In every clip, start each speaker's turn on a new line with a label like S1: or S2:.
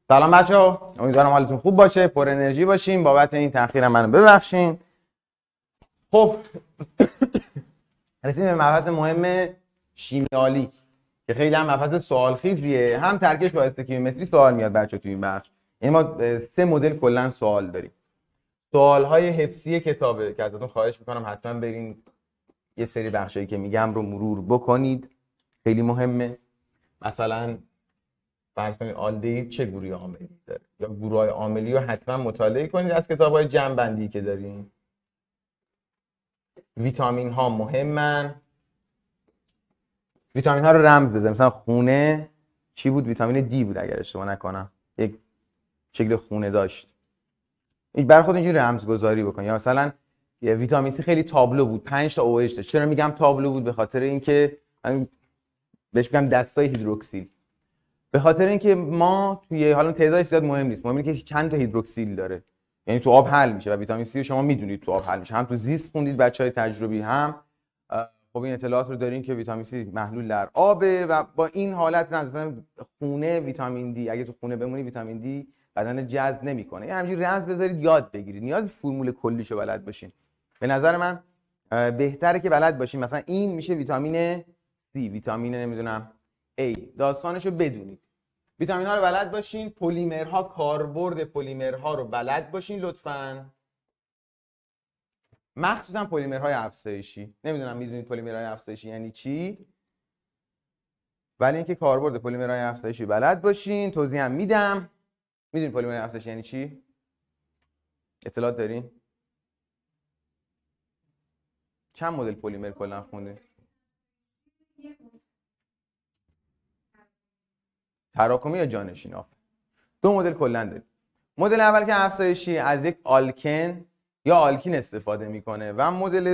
S1: سلام بچه‌ها، امیدوارم حالتون خوب باشه، پر انرژی باشین. بابت این تأخیر منو ببخشین. خب رسیدیم به مبحث مهم شیمیالی که خیلی هم مبحث سوال خیزیه. هم ترکش با استوکیومتری سوال میاد بچه‌ها تو این بخش. یعنی ما 3 مدل کلا سوال داریم. سوال‌های حفظی کتابه که ازتون خواهش می‌کنم حتما برین یه سری بخشایی که میگم رو مرور بکنید. خیلی مهمه. مثلا فرض کنید آلدهید چه گروهی عاملی داره، یا گروه‌های عاملی رو حتما مطالعه کنید از کتاب‌های جمع‌بندی که داریم. ویتامین ها مهمن. ویتامین ها رو رمز بزنیم. مثلا خونه چی بود؟ ویتامین دی بود اگر اشتباه نکنم، یک شکل خونه داشت. برای خود اینجوری رمزگذاری بکن. یا مثلا ویتامین سی خیلی تابلو بود، 5 تا OH داشت. چرا میگم تابلو بود؟ به خاطر اینکه بهش میگم دستای هیدروکسیل. به خاطر اینکه ما توی حالا تعدادش زیاد مهم نیست، مهم اینه که چند تا هیدروکسیل داره، یعنی تو آب حل میشه و ویتامین سی شما میدونید تو آب حل میشه. هم تو زیست خوندید بچهای تجربی، هم خب این اطلاعات رو دارین که ویتامین سی محلول در آبه و با این حالت رمز خونه ویتامین دی، اگه تو خونه بمونی ویتامین دی بدن جذب نمیکنه. یعنی همینجوری رمز بذارید یاد بگیرید. نیاز فرمول کلیشو بلد باشین. به نظر من بهتره که بلد باشین. مثلا این میشه ویتامین سی، ویتامین نمیدونم A، داستانشو بدونید. ویتامین ها رو بلد باشین. پلیمرها، کاربرد پلیمرها رو بلد باشین لطفاً. مخصوصا پلیمرهای افزایشی. نمیدونم میدونید پلیمرهای افزایشی یعنی چی؟ ولی اینکه کاربرد پلیمرهای افزایشی بلد باشین. توضیح هم میدم. میدونید پلیمرهای افزایشی یعنی چی؟ اطلاعات دارین؟ چند مدل پلیمر کلا خونده؟ تراکمی یا جانشین؟ 2 مدل کلا داریم. مدل اول که افزایشی از یک آلکن یا آلکین استفاده میکنه و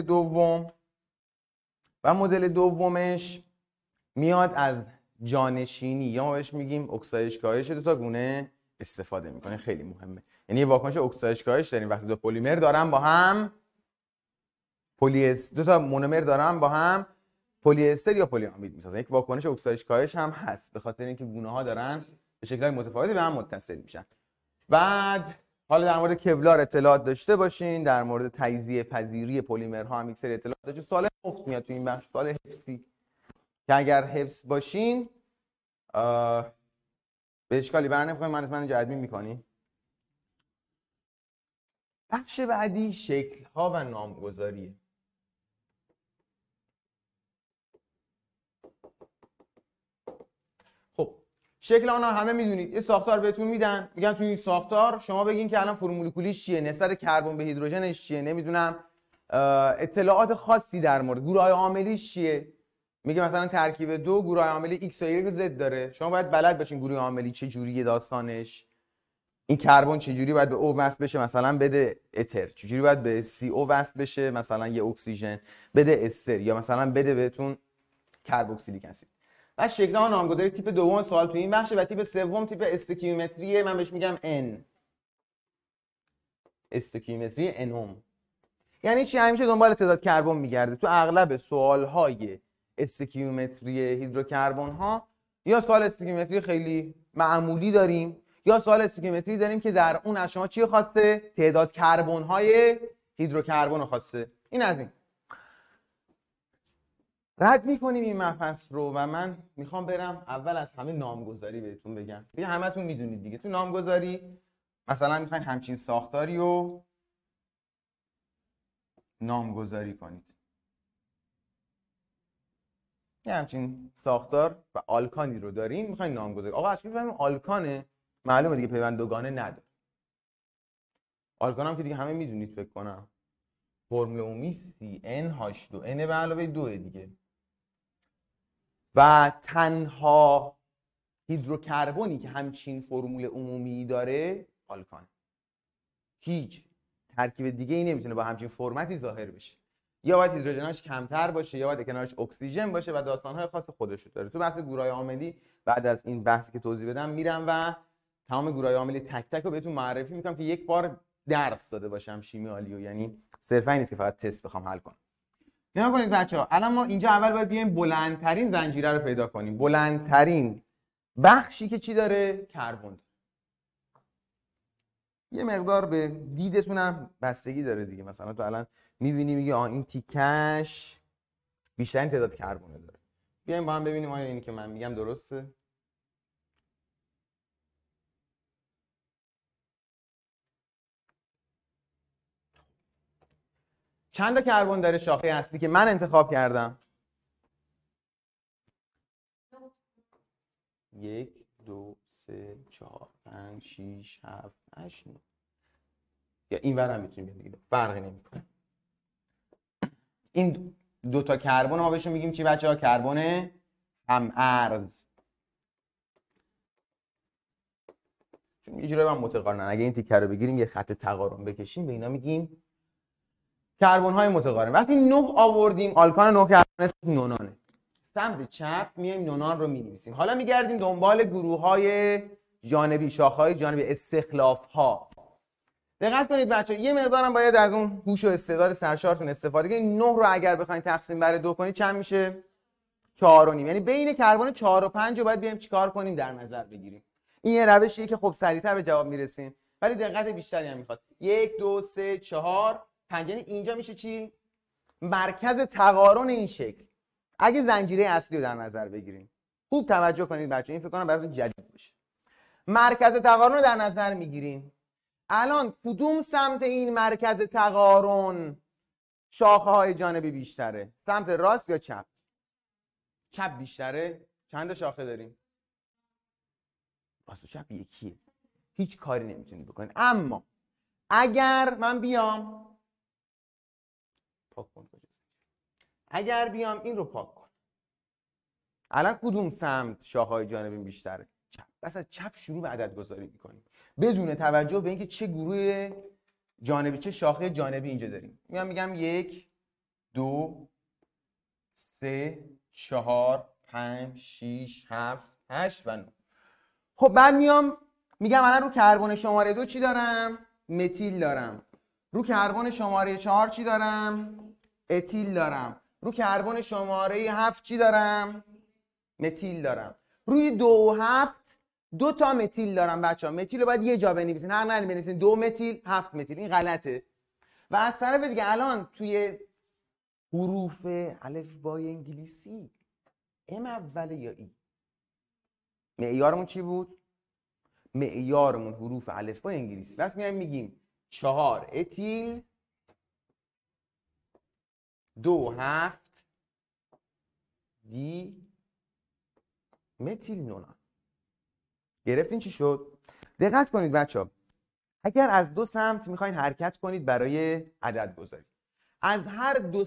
S1: مدل دومش میاد از جانشینی یا ما بهش میگیم اکسایش کاهش 2 تا گونه استفاده میکنه. خیلی مهمه. یعنی یه واکنش اکسایش کاهش داریم وقتی 2 پلیمر دارن با هم 2 تا مونومر دارن با هم پلی استر یا پلی امید میسازن. یک واکنش اکسایش کاهش هم هست به خاطر اینکه گونه ها دارن به شکل‌های متفاوتی به هم متصل میشن. بعد حالا در مورد کولار اطلاعات داشته باشین. در مورد تجزیه پذیری پلیمرها هم یک سری اطلاعات داشته. سوال مفت میاد تو این بخش، سوال حفظی که اگر حفظ باشین به اشکالی بر نمیخورین. من اینجا ادمین میکنی. بخش بعدی شکل ها و نامگذاریه. خب شکل آنها همه میدونید. یه ساختار بهتون میدن، میگن تو این ساختار شما بگین که الان فرمول کلیش چیه، نسبت کربن به هیدروژنش چیه، نمیدونم اطلاعات خاصی در مورد گروه‌های عاملیش چیه. میگه مثلا ترکیب 2 گروه عاملی ایکس و ایگرگ و زد داره. شما باید بلد باشین گروه عاملی چه جوریه داستانش. این کربن چه جوری باید به او وصل بشه مثلا بده اتر، چه جوری باید به سی او وصل بشه مثلا یه اکسیژن بده استر، یا مثلا بده بهتون کربوکسیلیک اسید. و شکل ها نامگذاری تیپ دوم سوال تو این بخشه و تیپ سوم تیپ استوکیومتریه. من بهش میگم ان، استوکیومتری انوم. یعنی چی؟ همیشه دنبال تعداد کربن میگرده. تو اغلب سوال های استوکیومتری هیدروکربن ها یا سوال استوکیومتری خیلی معمولی داریم یا سوال استوکیومتری داریم که در اون از شما چی خواسته؟ تعداد کربن های هیدروکربن رو خواسته. این از این. رد میکنیم این مبحث رو و من میخوام برم اول از همه نامگذاری بهتون بگم. دیگه همتون میدونید دیگه تو نامگذاری مثلا میخواین همچین ساختاری رو نامگذاری کنید. یه همچین ساختار و آلکانی رو داریم میخواین نامگذاری. آقا اصلا بفهمیم آلکانه، معلومه دیگه پیوند دوگانه نداره. آلکان هم که دیگه همه میدونید فکر کنم. فرمول عمومی CnH2n به علاوه 2 دیگه. و تنها هیدروکربنی که همچین فرمول عمومی داره آلکان. هیچ ترکیب دیگه ای نمیتونه با همچین فرمتی ظاهر بشه. یا باید هیدروژناش کمتر باشه یا باید کنارش اکسیژن باشه و داستانهای خاص خودش رو داره. تو بحث گروهای عاملی بعد از این بحثی که توضیح بدم میرم و تمام گروهای عاملی تک تک رو بهتون معرفی میکنم که یک بار درس داده باشم شیمیالیو. یعنی صرفا نیست که فقط تست بخوام حل کنم. نگاه کنید بچه‌ها، الان ما اینجا اول باید بیایم بلندترین زنجیره رو پیدا کنیم. بلندترین بخشی که چی داره؟ کربن. یه مقدار به دیدتونم بستگی داره دیگه. مثلا تو الان میبینی میگه این تیکش بیشترین تعداد کربن داره. بیایم با هم ببینیم آیا اینی که من میگم درسته. چند تا کربن داره شاخه اصلی که من انتخاب کردم؟ 1 2 3 4 5 6 7 8 9. یا این ور هم میتونیم بگیم فرقی نمیکنه. این دو تا کربن ما بهشون میگیم چی بچه‌ها؟ کربن هم ارز. چون یه جوری با هم متقارنن. اگه این تیکه رو بگیریم یه خط تقارن بکشیم به اینا میگیم کربن های متقارن. وقتی 9 آوردیم آلکان 9 کربن نونانه. سمت چپ میایم نونان رو مینویسیم. حالا میگردیم دنبال گروه های جانبی، شاخه های جانبی، استخلاف ها. دقت کنید بچه‌ها، یه مقدارم باید از اون هوش و استعداد سرشارتون استفاده کنید. 9 رو اگر بخواید تقسیم بر 2 کنید چند میشه؟ 4 و نیم. یعنی بین کربن 4 و 5 رو باید بیایم چیکار کنیم؟ در نظر بگیریم. این یه روشیه که خب سریعتر به جواب میرسیم ولی دقت بیشتری هم میخواد. 1 2 3 4 5. یعنی اینجا میشه چی؟ مرکز تقارن این شکل. اگه زنجیره اصلی رو در نظر بگیریم، خوب توجه کنید بچه‌ها، این فکر کنم براتون جدید باشه. مرکز تقارن رو در نظر میگیریم. الان کدوم سمت این مرکز تقارن شاخه های جانبی بیشتره؟ سمت راست یا چپ؟ چپ بیشتره. چند تا شاخه داریم؟ راست و چپ یکیه. هیچ کاری نمیتونید بکنید. اما اگر من بیام پاک کن، اگر بیام این رو پاک کن، الان کدوم سمت شاخه های جانبی بیشتره؟ چپ. بس از چپ شروع به عدد گذاری میکنیم بدون توجه به اینکه چه گروه جانبی، چه شاخه جانبی اینجا داریم. میگم 1 2 3 4 5 6 7 8 و 9. خب بعد میگم الان رو کربن شماره 2 چی دارم؟ متیل دارم. رو کربن شماره 4 چی دارم؟ اتیل دارم. رو کربن شماره 7 چی دارم؟ متیل دارم. روی 2 و 7 2 تا متیل دارم بچه‌ها. متیل رو باید یه جا بنویسین. حق نداریم بنویسین 2 متیل 7 متیل، این غلطه. و از طرف دیگه الان توی حروف الفبای انگلیسی ام اوله یا ای؟ معیارمون چی بود؟ معیارمون حروف الفبای انگلیسی. بس میگیم 4 اتیل 2 7 دی متیل نونان. گرفتین چی شد؟ دقت کنید بچه‌ها، اگر از 2 سمت میخواین حرکت کنید برای عدد گذاری، از هر دو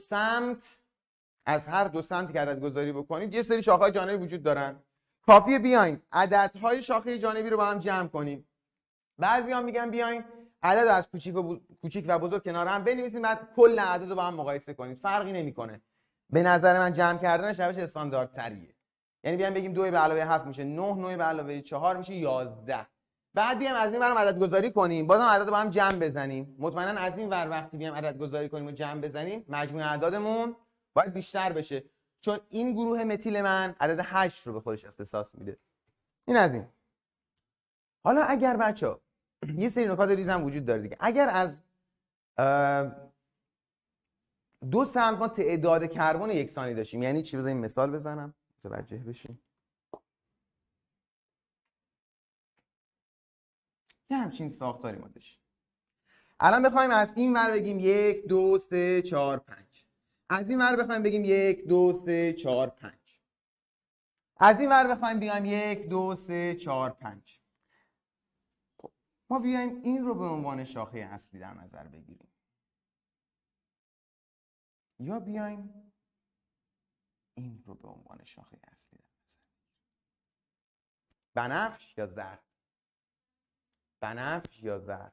S1: سمتی که عدد گذاری بکنید یه سری شاخه‌های جانبی وجود دارن. کافیه بیاین عددهای شاخه جانبی رو با هم جمع کنیم. بعضی‌ها میگن بیاین عدد از کوچیک و بزرگ کنار هم بنویسید، بعد کل اعداد رو با هم مقایسه کنید. فرقی نمیکنه. به نظر من جمع کردنش روش استانداردتریه. یعنی بیایم بگیم 2 به علاوه 7 میشه 9، 9 به علاوه 4 میشه 11. بعد بیایم از این ورم عدد گذاری کنیم، بازم عدد رو با هم جمع بزنیم. مطمئنا از این ور وقتی بیایم عدد گذاری کنیم و جمع بزنیم مجموع اعدادمون باید بیشتر بشه، چون این گروه متیل من عدد 8 رو به خودش اختصاص میده. این از این. حالا اگر بچه‌ها یه سری نکات ریزم وجود داره دیگه. اگر از 2 سمت ما تعداد کربن یکسانی داشتیم، یعنی چی؟ بذاریم مثال بزنم متوجه بشین. یه همچین ساختاری ما داشتیم. الان بخوایم از این ور بگیم 1 2 3 4 5، از این ور بخوایم بگیم 1 2 3 4 5، از این ور بخوایم بیایم 1 2 3 4 5. خب ما بیایم این رو به عنوان شاخه اصلی در نظر بگیریم، یا بیایم این رو به عنوان شاخه اصلی در نظر بگیریم. بنفش یا زرد؟ بنفش یا زرد؟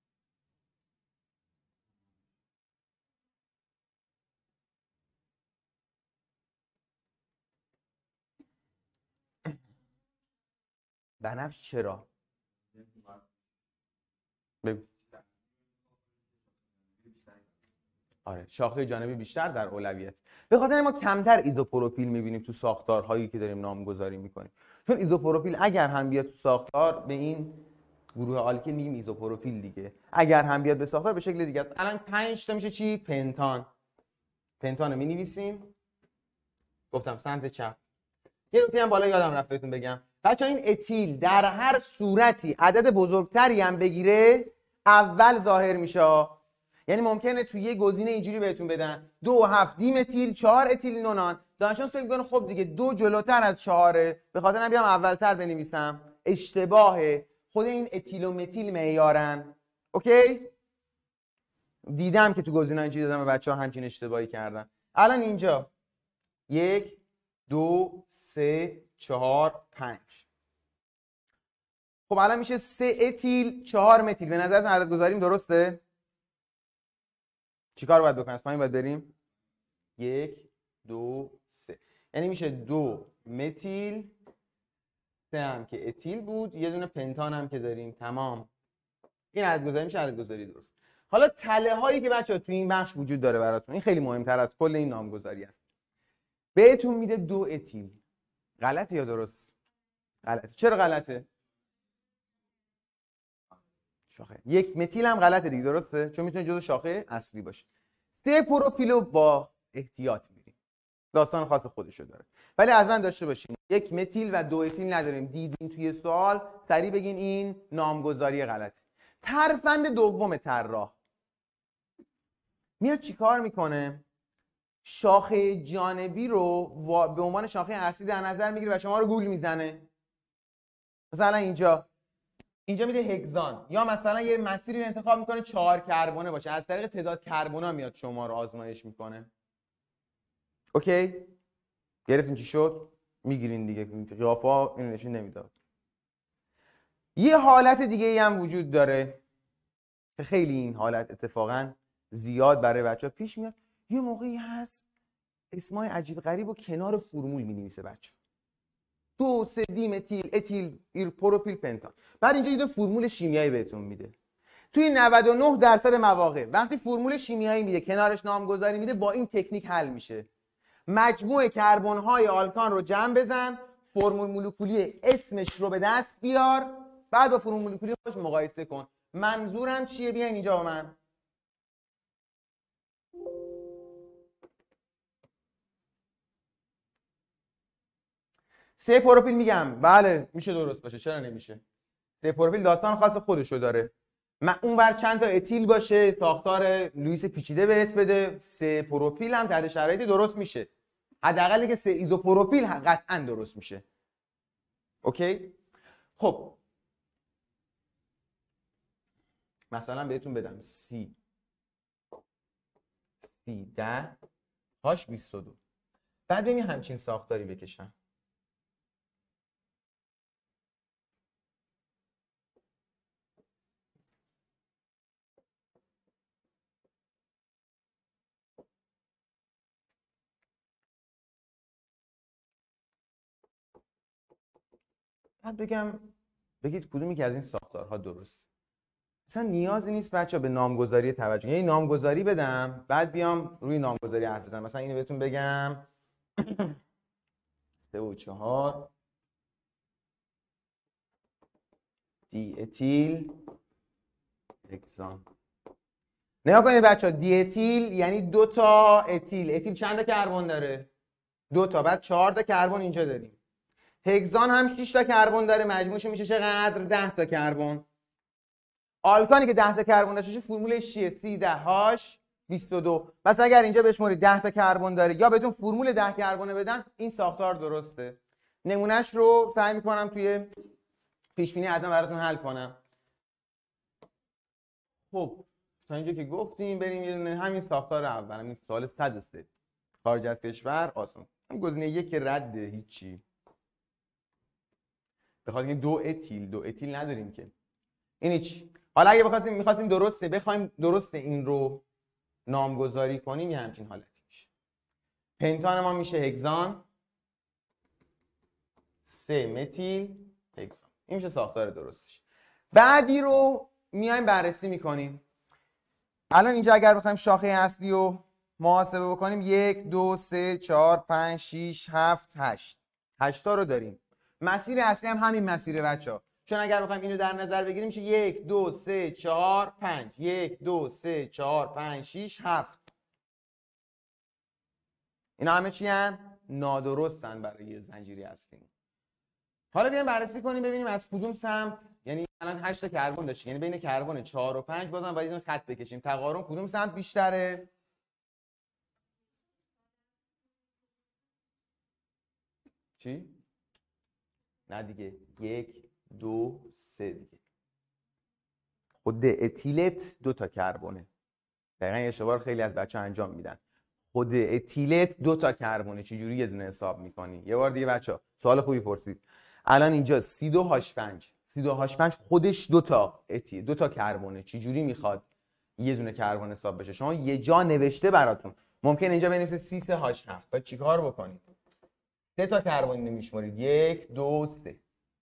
S1: بنفش چرا؟ بگو. آره، شاخه جانبی بیشتر در اولویت. به خاطر ما کمتر ایزوپروپیل میبینیم تو ساختارهایی که داریم نامگذاری میکنیم، چون ایزوپروپیل اگر هم بیاد تو ساختار به این گروه آلکیل میگیم ایزوپروپیل دیگه. اگر هم بیاد به ساختار به شکل دیگه است. الان 5 تا میشه چی؟ پنتان. پنتان رو می‌نویسیم. گفتم سمت چپ. یه نکته هم بالا یادم رفت بهتون بگم. بچه‌ها این اتیل در هر صورتی عدد بزرگتری هم بگیره اول ظاهر میشه. یعنی ممکنه توی یه گزینه اینجوری بهتون بدن 2 7 دیمتیل 4 اتیل نونان. دانشجو فکر می‌کنه خب دیگه 2 جلوتر از 4، به خاطر اینم بیام اولتر بنویسم. اشتباهه. خود این اتیل و متیل معیارن. اوکی؟ دیدم که تو گزینه‌ها اینجوری دادم بچه‌ها همچین اشتباهی کردن. الان اینجا 1 2 3 4 5. خب الان میشه 3 اتیل 4 متیل. به نظرتون عدد گذاریم درسته؟ چیکار باید بکنیم؟ از پایین باید بریم. 1 2 3. یعنی میشه 2 متیل 3 هم که اتیل بود، یه دونه پنتان هم که داریم. تمام. این عدد گذاری میشه عدد گذاری درست. حالا تله هایی که بچه‌ها توی این بخش وجود داره براتون، این خیلی مهمتر از کل این نامگذاری است. بهتون میده 2 اتیل. غلطه یا درست؟ غلطه. چرا غلطه؟ شاخه. 1 متیل هم غلطه دیگه، درسته؟ چون میتونه جزو شاخه اصلی باشه. 3 پروپیلو با احتیاط میریم. داستان خاص خودشو داره. ولی از من داشته باشین 1 متیل و 2 اتیل نداریم. دیدین توی سوال سریع بگین این نامگذاری غلطه. ترفند دوم طراح میاد چیکار میکنه؟ شاخه جانبی رو به عنوان شاخه اصلی در نظر میگیره و شما رو گول میزنه. مثلا اینجا میده هگزان، یا مثلا یه مسیری رو انتخاب میکنه 4 کربونه باشه، از طریق تعداد کربونا میاد شما رو آزمایش میکنه. اوکی؟ گرفتین چی شد؟ میگیرین دیگه. قیافا اینو نشون نمیداد. یه حالت دیگه ای هم وجود داره که خیلی این حالت اتفاقا زیاد برای بچه‌ها پیش میاد. یه موقعی هست اسمای عجیب غریب و کنار فرمول می‌نویسه بچه. 2 3 دیمتیل اتیل پروپیل پنتان. بعد اینجا یه فرمول شیمیایی بهتون میده. توی 99% مواقع وقتی فرمول شیمیایی میده کنارش نامگذاری میده، با این تکنیک حل میشه. مجموع کربن‌های آلکان رو جمع بزن، فرمول مولکولی اسمش رو به دست بیار، بعد با فرمول مولکولی خودش مقایسه کن. منظورم چیه؟ بیاین اینجا با من. سه پروپیل میگم بله میشه درست باشه، چرا نمیشه؟ سه پروپیل داستان خاص خودشو داره. من اونور چند تا اتیل باشه، ساختار لوئیس پیچیده بهت بده، سه پروپیل هم تحت شرایطی درست میشه. حداقل که سه ایزوپروپیل قطعا درست میشه. اوکی؟ خب مثلا بهتون بدم سی 10 هاش 22. بعد ببین همچین ساختاری بکشم. بعد بگید کدومی که از این ساختارها درست. مثلا نیازی نیست بچه‌ها به نامگذاری توجه، یعنی نامگذاری بدم بعد بیام روی نامگذاری حرف بزنم. مثلا اینو بهتون بگم 3 و 4 دی اتیل هگزان. نگاه کنید بچه‌ها، دی اتیل یعنی 2 تا اتیل. اتیل چند تا کربن داره؟ 2 تا. بعد 4 تا کربن اینجا داریم. هگزان هم 6 تا کربن داره، مجموعش میشه چقدر؟ 10 تا کربن. آلکانی که 10 تا کربن داشته فرمولش چیه؟ 13 هاش 22. پس اگر اینجا بشمارید 10 تا کربن داره یا بهتون فرمول 10 کربن بدن، این ساختار درسته. نمونهش رو سعی میکنم توی پیش بینی حتما براتون حل کنم. خب تا اینجا که گفتیم بریم یه دونه همین ساختار اول، همین سوال 103 خارج از کشور آسان. هم گزینه 1 رده، هیچی. بخاطر اینکه 2 اتیل نداریم که. این چی؟ حالا اگه می‌خواستیم بخوایم درست این رو نامگذاری کنیم، یه همچین حالتی میشه. پنتان ما میشه هگزان 3 متیل هگزان. این میشه ساختار درستش. بعدی رو میایم بررسی میکنیم. الان اینجا اگر بخوایم شاخه اصلی رو محاسبه بکنیم 1 2 3 4 5 6 7 8 تا رو داریم. مسیر اصلی هم همین مسیره بچه‌ها. چون اگر بخوایم اینو در نظر بگیریم میشه 1 2 3 4 5 1 2 3 4 5 6 7. اینا همه چی هن؟ نادرستن برای یه زنجیری هستیم. حالا بیایم بررسی کنیم ببینیم از کدوم سمت، یعنی الان 8 تا کربن داشتیم، یعنی بین کربن 4 و 5 بازم باید این خط بکشیم. تقارن کدوم سمت بیشتره؟ چی؟ نه دیگه 1 2 3 دیگه. خود اتیلت 2 تا کربونه. دقیقاً این اشتباه خیلی از بچه‌ها انجام میدن. خود اتیلت 2 تا کربونه، چجوری یه دونه حساب میکنی؟ یه بار دیگه بچه‌ها سوال خوبی پرسید. الان اینجا C2H5 C2H5 خودش 2 تا اتیل 2 تا کربونه، چجوری میخواد یه دونه کربن حساب بشه؟ شما یه جا نوشته براتون، ممکن اینجا بنویسه C3H7. بعد چیکار بکنید؟ 3 تا کربن نمیشمارید. 1 2 3.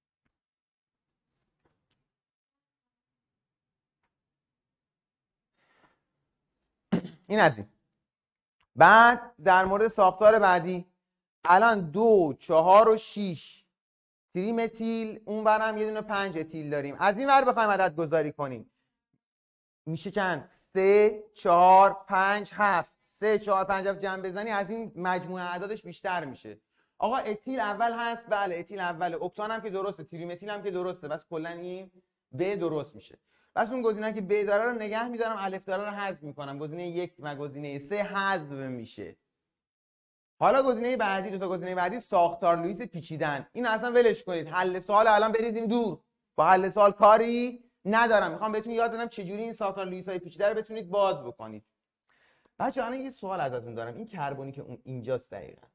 S1: این از این. بعد در مورد ساختار بعدی، الان 2 4 و 6 تریمتیل، اون برم یه دونه 5 اتیل داریم. از این ور بخوایم عدد گذاری کنیم میشه چند؟ 3 4 5 7. 3 4 5 7 جمع بزنی از این مجموعه اعدادش بیشتر میشه. آقا اتیل اول هست؟ بله اتیل اوله. اکتان هم که درسته، تریمتیل هم که درسته، بس کلا این ب درست میشه. بس اون گزینه که ب داره رو نگه میدارم، الف داره رو حذف میکنم، گزینه 1 و گزینه 3 حذف میشه. حالا گزینه بعدی، دو تا گزینه بعدی ساختار لوئیس پیچیدن. اینو اصلا ولش کنید، حل سوال الان بریزیم دور، با حل سوال کاری ندارم. میخوام بهتون یاد بدم چجوری این ساختار لوئیس های پیچیده رو بتونید باز بکنید. بچه‌ها الان یه سوال ازتون دارم. این کربنی که اون اینجاست دقیقاً،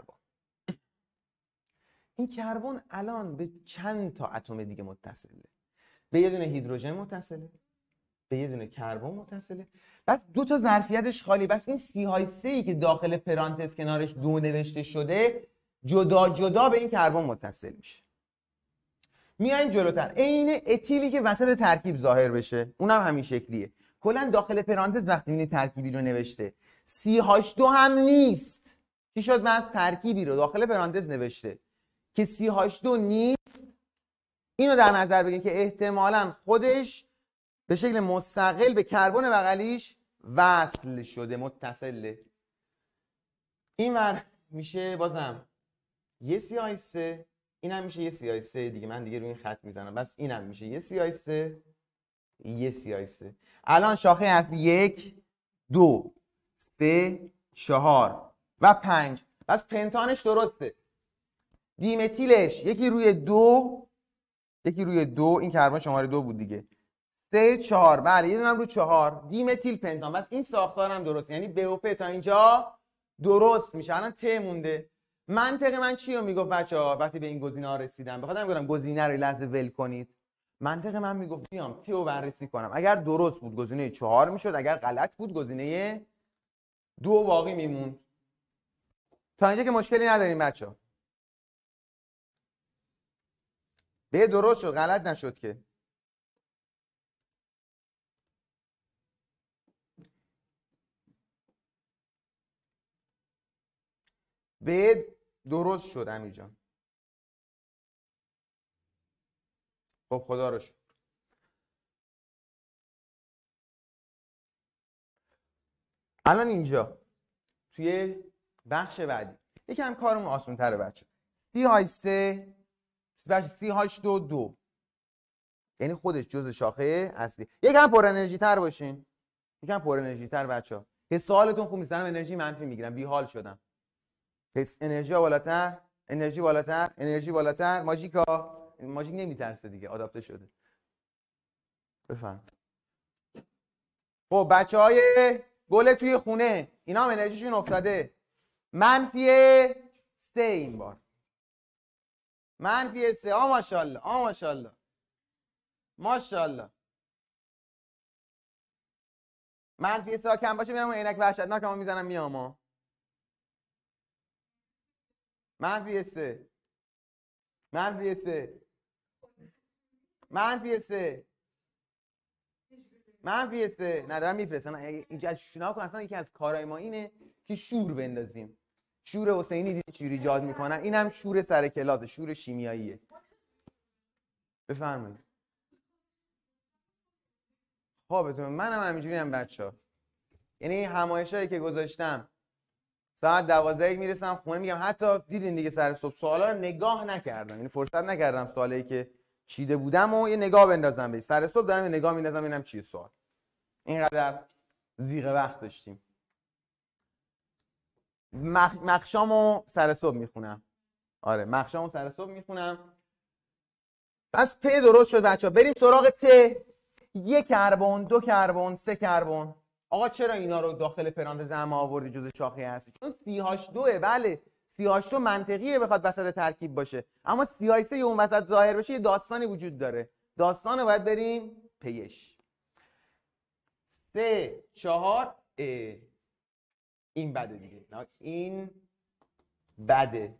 S1: این کربن الان به چند تا اتم دیگه متصله؟ به یه دونه هیدروژن متصله، به یه دونه کربن متصله، بس 2 تا ظرفیتش خالی. بس این CH3 که داخل پرانتز کنارش 2 نوشته شده جدا جدا به این کربن متصل میشه. میایم جلوتر، عین اتیلی که وسط ترکیب ظاهر بشه، اونم همین شکلیه. کلا داخل پرانتز وقتی این ترکیبی رو نوشته CH2 هم نیست. چی شد؟ من از ترکیبی رو داخل پرانتز نوشته که CH2 نیست، اینو در نظر بگیرید که احتمالاً خودش به شکل مستقل به کربن بغلیش وصل شده، متصله. این ور میشه بازم یه CH3، اینم میشه یه CH3 دیگه. من دیگه روی این خط میزنم، بس اینم میشه یه CH3 یه CH3. الان شاخه اصلی 1 2 3 4 و 5. بس پنتانش درسته. دیمتیلش یکی روی 2 یکی روی 2، این کربن شماره 2 بود دیگه. 3 4، بله یه دونم رو 4 دیمتیل پنتان. بس این ساختار هم درست، یعنی ب و پ تا اینجا درست میشه. الان ت مونده. منطق من چی رو میگفت بچه‌ها وقتی به این گزینه ها رسیدم؟ بخاطر میگم گزینه رو لحظه ول کنید. منطق من میگفت بیام ت رو بررسی کنم، اگر درست بود گزینه 4 میشد، اگر غلط بود گزینه 2 باقی میموند. تا اینجا که مشکلی نداریم بچه‌ها. به درست شد، غلط نشد که. به درست شد امیر جان. خب خدا رو شکر. الان اینجا توی بخش بعدی یکم کارمون آسان تره بچه. CH2 2، یعنی خودش جزء شاخه اصلی. یکم پر انرژی تر باشین، یکم پر انرژی تر بچه‌ها. حس حالتون خوب نیست، انرژی منفی میگیرم، بی حال شدم. حس انرژی بالاتر، انرژی بالاتر، انرژی بالاتر. ماژیکا ماژیک نمیترسه دیگه، آداپته شده. بفهم. خب بچهای گل توی خونه، اینا هم انرژیشون افتاده. منفی 3 این بار. منفی 3. ماشاءالله، ماشاءالله، ماشاءالله. منفی 3 کم باشه میرم اون عینک وحشتناکمو میزنم میام. منفی 3، منفی 3، منفی 3، منفی 3. ندارم میفرستن اینجا. شنا کن، اصلا یکی از کارهای ما اینه که شور بندازیم. شور حسینی دیدی چجوری ایجاد میکنن؟ اینم شور سر کلاس، شور شیمیاییه. بفرمایید. خوابتون منم همینجوری هم بچه‌ها. یعنی همایشایی که گذاشتم ساعت 12 میرسم خونه، میگم حتی دیدین دیگه سر صبح سوالا رو نگاه نکردم، یعنی فرصت نکردم سوالایی که چیده بودم و یه نگاه بندازم بهش. سر صبح دارم یه نگاه میندازم ببینم چیه سوال. اینقدر زیغ وقت داشتیم. مخشامو سر صبح میخونم. آره مخشامو سر صبح میخونم. پس پ درست شد بچه‌ها. بریم سراغ ت. 1 کربن، 2 کربن، 3 کربن. آقا چرا اینا رو داخل پرانتز هم آوردی جزء شاخه هستی؟ چون CH2 بله CH2 منطقیه بخواد وسط ترکیب باشه، اما CH3 اون وسط ظاهر بشه یه داستانی وجود داره. داستان رو باید بریم پیش. 3 4 این بده دیگه. این بده.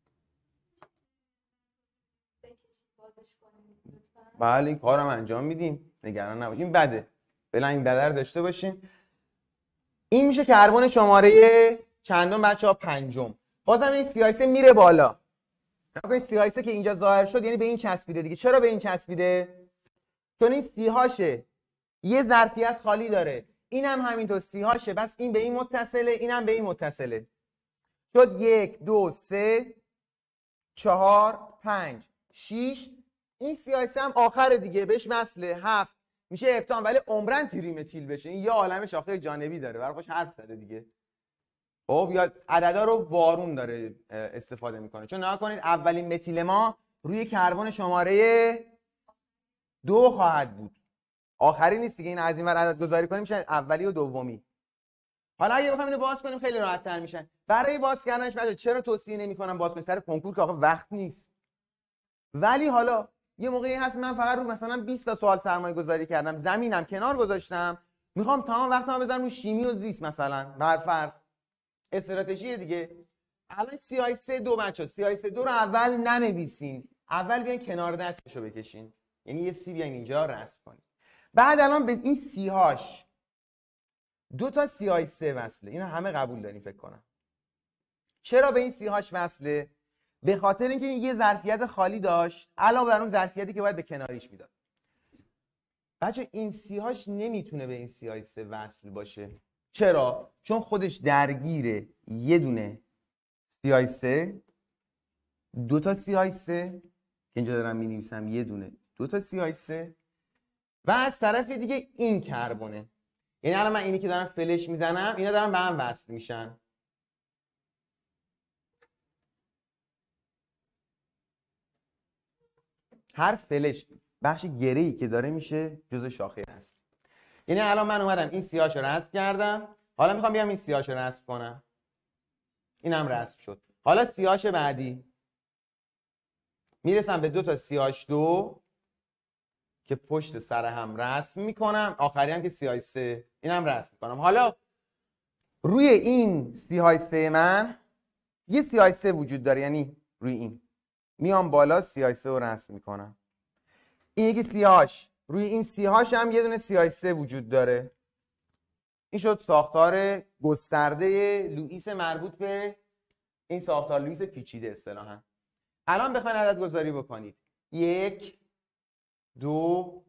S1: بله این کارم انجام میدیم، نگران نباشید. این بده. فعلا این بده رو داشته باشین. این میشه کربن شماره چندم بچه‌ها؟ 5. بازم این CH3 میره بالا. نگاه کنید CH3 که اینجا ظاهر شد یعنی به این چسبیده دیگه. چرا به این چسبیده؟ چون این CH یه ظرفیت خالی داره. اینم همینطور CH، بس این به این متصله، اینم به این متصله. شد 1 2 3 4 5 6. این CH3 هم آخر دیگه بهش وصله 7 میشه هپتان، ولی عمرن تریمتیل بشه. این یه عالمه شاخه جانبی داره، برای حرف زده دیگه. خب یا عددا رو وارون داره استفاده میکنه. چون نگاه کنید اولین متیل ما روی کربن شماره 2 خواهد بود، آخری نیست دیگه. این از این ور عدد گذاری کنیم میشه اولی و دومی. حالا اگه بخوایم اینو باز کنیم خیلی راحت تر میشن. برای باز کردنش بچه‌ها چرا توصیه نمی‌کنم باز کنید؟ سر کنکور که آخه وقت نیست. ولی حالا یه موقعی هست من فقط رو مثلا 20 تا سوال سرمایه گذاری کردم، زمینم کنار گذاشتم، میخوام تمام وقتمو بذارم رو شیمی و زیست مثلا، بر فرض استراتژی دیگه. الان CH3 2 بچه‌ها CH3 2 رو اول ننویسین، اول بیاین کنار دستشو بکشین، یعنی یه سی بیاین اینجا رسم کنید. بعد الان به این CH 2 تا CH3 وصله. اینو همه قبول دارین فکر کنم. چرا به این CH وصله؟ به خاطر اینکه یه ظرفیت خالی داشت علاوه بر اون ظرفیتی که باید به کناریش میداد. بچه این CH نمیتونه به این CH3 وصل باشه. چرا؟ چون خودش درگیر یه دونه CH3 2 تا CH3 که اینجا دارم می‌نویسم، یه دونه 2 تا CH3 و از طرف دیگه این کربونه. یعنی الان من اینی که دارم فلش میزنم اینا دارن به هم وصل میشن. هر فلش بخش گره‌ای که داره میشه جزء شاخه هست. یعنی الان من اومدم این CH رو رسم کردم، حالا میخوام بیام این CH رو رسم کنم. اینم رسم شد. حالا CH بعدی میرسم به 2 تا CH2 که پشت سر هم رسم میکنم، آخری هم که CH3 اینم رسم میکنم. حالا روی این CH3 من یه CH3 وجود داره، یعنی روی این میام بالا CH3 رو رسم میکنم. این یکی CH، روی این CH هم یه دونه CH3 وجود داره. این شد ساختار گسترده لوئیس مربوط به این ساختار لوئیس پیچیده اصطلاحاً. الان بخواید عدد گذاری بکنید 1 2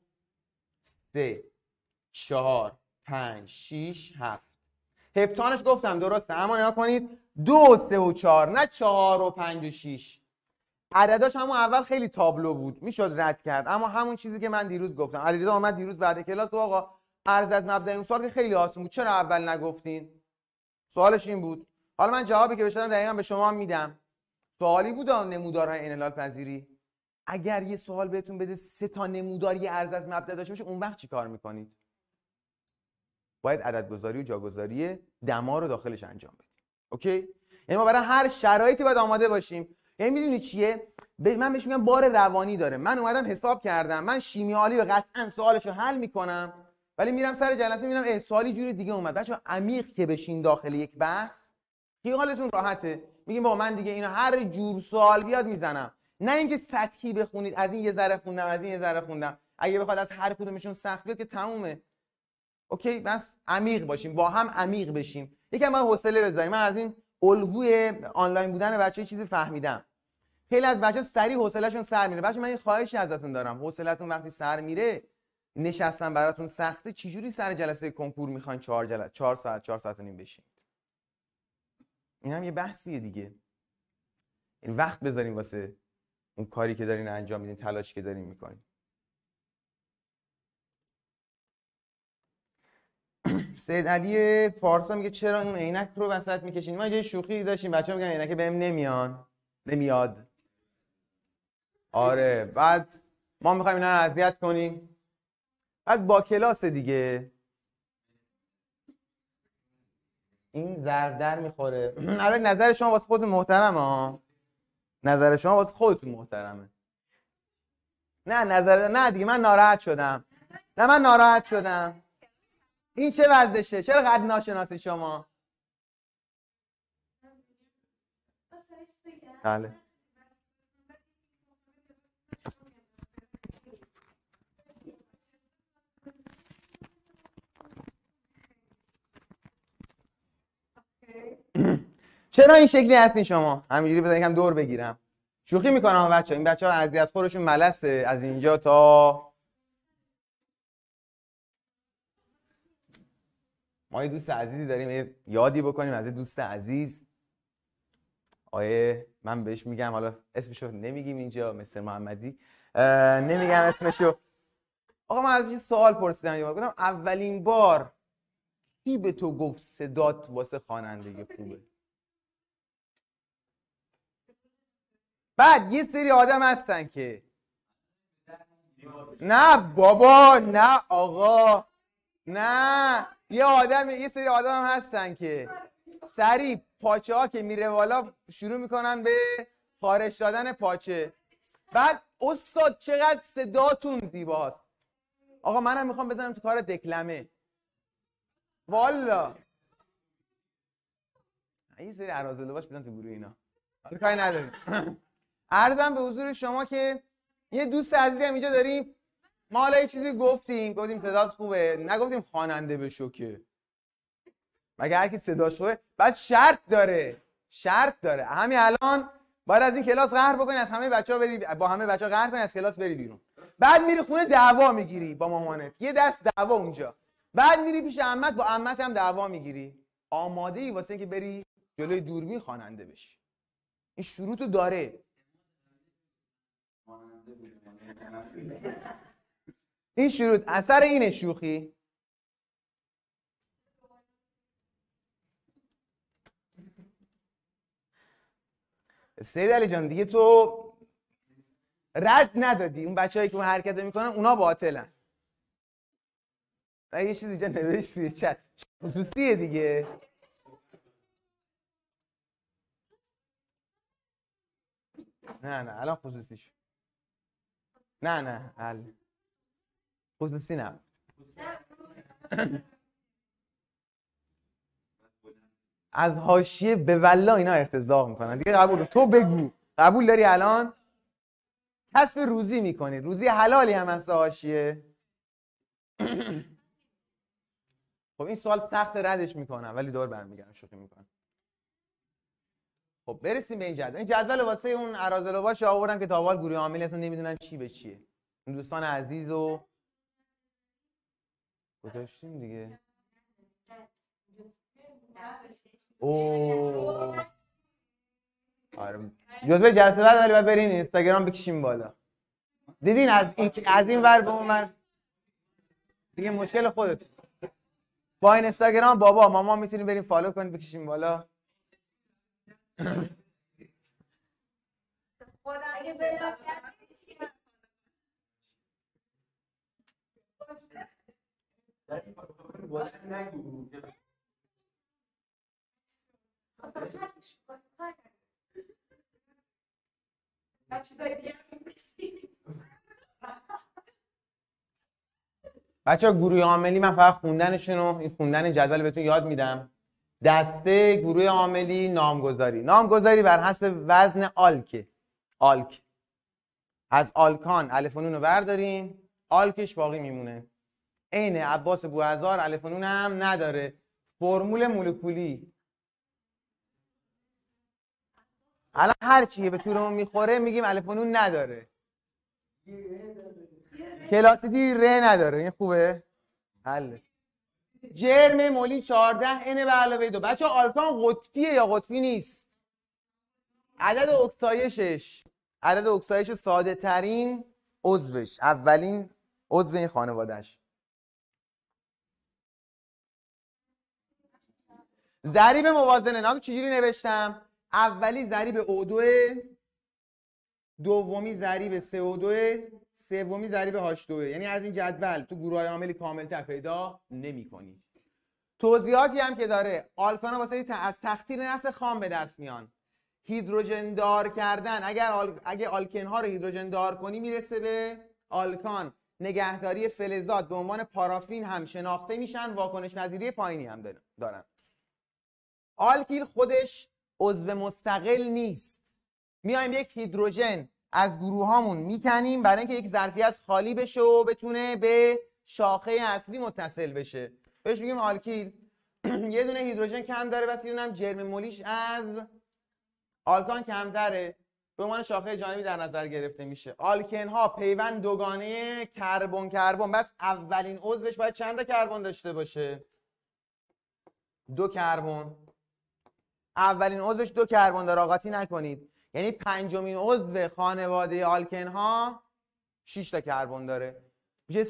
S1: 3 4 5 6 7. هپتانش گفتم درسته، اما نگاه کنید 2 3 و 4 نه 4 و 5 و 6. عدداش همون اول خیلی تابلو بود میشد رد کرد، اما همون چیزی که من دیروز گفتم. علیرضا اومد دیروز بعد کلاس گفت آقا عرض از مبدأ اون سوال که خیلی آسون بود، چرا اول نگفتین؟ سوالش این بود. حالا من جوابی که بهش دادم دقیقاً به شما هم میدم. سوالی بود نمودارهای انحلال پذیری. اگر یه سوال بهتون بده 3 تا نمودار یه عرض از مبدأ داشته باشه، اون وقت چی کار میکنید؟ باید عددگذاری و جاگذاری دما رو داخلش انجام بدیم. اوکی؟ یعنی ما برای هر شرایطی باید آماده باشیم. یعنی میدونی چیه؟ من بهش میگم بار روانی داره. من اومدم حساب کردم، من شیمی عالی و قطعا سوالشو حل میکنم، ولی میرم سر جلسه میبینم سوالی جوری دیگه اومد. بچه‌ها عمیق که بشین داخل یک بحث خیالتون راحته. میگیم با من دیگه اینا هر جور سوال بیاد میزنم. نه اینکه سطحی بخونید، از این یه ذره خوندم از این یه ذره خوندم، اگه بخواد از هر کدومشون سخت بیاد که تمومه. اوکی؟ بس عمیق باشیم، با هم عمیق بشیم. یکم باید حوصله بذاریم. من از این الگوی آنلاین بودن بچه‌ها چیزی فهمیدم. خیلی از بچه‌ها سریع حوصله‌شون سر میره. بچه‌ها من یه خواهشی ازتون دارم، حوصله‌تون وقتی سر میره، نشستن براتون سخته، چجوری سر جلسه کنکور میخواین 4 ساعت 4 ساعت و نیم بشین؟ این هم یه بحثیه دیگه. این وقت بذارین واسه اون کاری که دارین انجام میدین، تلاشی که دارین میکنین. سید علی پارسا میگه چرا اون عینک رو وسط میکشین؟ ما یه شوخی داشتیم، بچه‌ها میگن عینک بهم نمیاد. آره، بعد ما میخوایم اینا رو اذیت کنیم. بعد با کلاس دیگه این زردر میخوره. البته نظر شما واسه خودتون محترمه ها. نظر شما واسه خودتون محترمه. نه دیگه من ناراحت شدم. من ناراحت شدم. این چه وضعشه؟ چرا قد ناشناسی شما؟ بله. چرا این شکلی هستین شما؟ همینجوری بذارید یکم دور بگیرم. شوخی میکنم بچه‌ها. این بچه‌ها اذیت خورشون ملسه از اینجا تا ما یه دوست عزیزی داریم، یه یادی بکنیم از دوست عزیز. من بهش میگم، حالا اسمشو نمیگیم اینجا، مستر محمدی، نمیگم اسمشو. آقا من از این سوال پرسیدم یه بار، گفتم اولین بار کی به تو گفت صدات واسه خوانندگی خوبه؟ بعد یه سری آدم هستن که نه بابا، نه آقا، نه، یه سری آدم هستن که سریع پاچه ها که میره بالا شروع میکنن به خارش دادن پاچه. بعد استاد چقدر صداتون زیباست. آقا منم میخوام بزنم تو کار دکلمه. والا یه سری عرازل باش بدن تو گروه اینا. حالا کاری نداریم. عرضم به حضور شما که یه دوست عزیزی هم اینجا داریم. ما حالا یه چیزی گفتیم صدات خوبه، نگفتیم خواننده بشو که. مگه هر کی صداش خوبه؟ بعد شرط داره. همین الان باید از این کلاس قهر بکنی، از همه بچه‌ها بری، با همه بچه‌ها قهر کنی، از کلاس بری بیرون. بعد میری خونه دعوا میگیری با مامانت، یه دست دعوا اونجا. بعد میری پیش عمت، با عمت هم دعوا میگیری. آماده ای واسه اینکه بری جلوی دوربین خواننده بشی. این شروطو داره. این شروط اثر اینه شوخی. سید علی جان دیگه تو رد ندادی. اون بچه‌هایی که اون حرکت میکنن اونا باطلن. یه چیزی اینجا نوشت توی چت خصوصیه دیگه. نه الان خصوصیش. نه خصوصی نه. از حاشیه به والله اینا ارتزاق میکنن دیگه. قبول تو بگو، قبول داری الان کسب روزی میکنی، روزی حلالی هم از حاشیه. خب این سوال سخت، ردش میکنم ولی دور برمیگردم، شوخی میکنم. خب برسیم به این جدول. این جدول واسه اون اراذلوباش آوردم که تا حال گروه عاملی اصلا نمیدونن چی به چیه. این دوستان عزیز رو گذاشتیم دیگه. آره جزء جلسه بعد، ولی باید برین اینستاگرام بکشیم بالا. دیدین از این ور به اون ور دیگه مشکل خودت. با اینستاگرام بابا ماما میتونیم بریم فالو کنیم بکشیم بالا. بچه‌ها گروه عاملی من فقط خوندنشونو، این خوندن جدول بهتون یاد میدم. دسته گروه عاملی نامگذاری بر حسب وزن آلک. از آلکان الف و نون رو برداریم، آلکش باقی میمونه. عین عباس بوهزار الف و نون هم نداره. فرمول مولکولی الان هر چیه به تورمون میخوره میگیم الف و نون نداره. کلاسیتی ر نداره. این خوبه؟ حل. جرم مولی 14 n به علاوه 2. بچه آلکان قطبیه یا قطبی نیست؟ عدد اکسایش ساده ترین عضوش، اولین عضو این خانوادهش. ضریب موازنه نام چجوری نوشتم؟ اولی ضریب O2، دومی ضریب CO2، سومی ضریب H2. یعنی از این جدول تو گروه‌های عاملی کامل‌تر پیدا نمی‌کنی. توضیحاتی هم که داره، آلکانا واسه از تخدیر نفت خام به دست میان. هیدروژن دار کردن، اگه آلکن ها رو هیدروژن دار کنی میرسه به آلکان. نگهداری فلزات به عنوان پارافین هم شناخته میشن، واکنش پذیری پایینی هم دارن. آلکیل خودش عضو مستقل نیست. میایم یک هیدروژن از گروه هامون میکنیم برای اینکه یک ظرفیت خالی بشه و بتونه به شاخه اصلی متصل بشه. بهش میگیم آلکیل. یه دونه هیدروژن کم داره، بس یه دونه هم جرم مولیش از آلکان کمتره، به عنوان شاخه جانبی در نظر گرفته میشه. آلکن ها پیوند دوگانه کربن کربن، بس اولین عضوش باید چند تا کربن داشته باشه؟ 2 کربن. اولین عضوش 2 کربن داره، قاطی نکنید. یعنی پنجمین عضو خانواده آلکن ها 6 تا کربن داره، میشه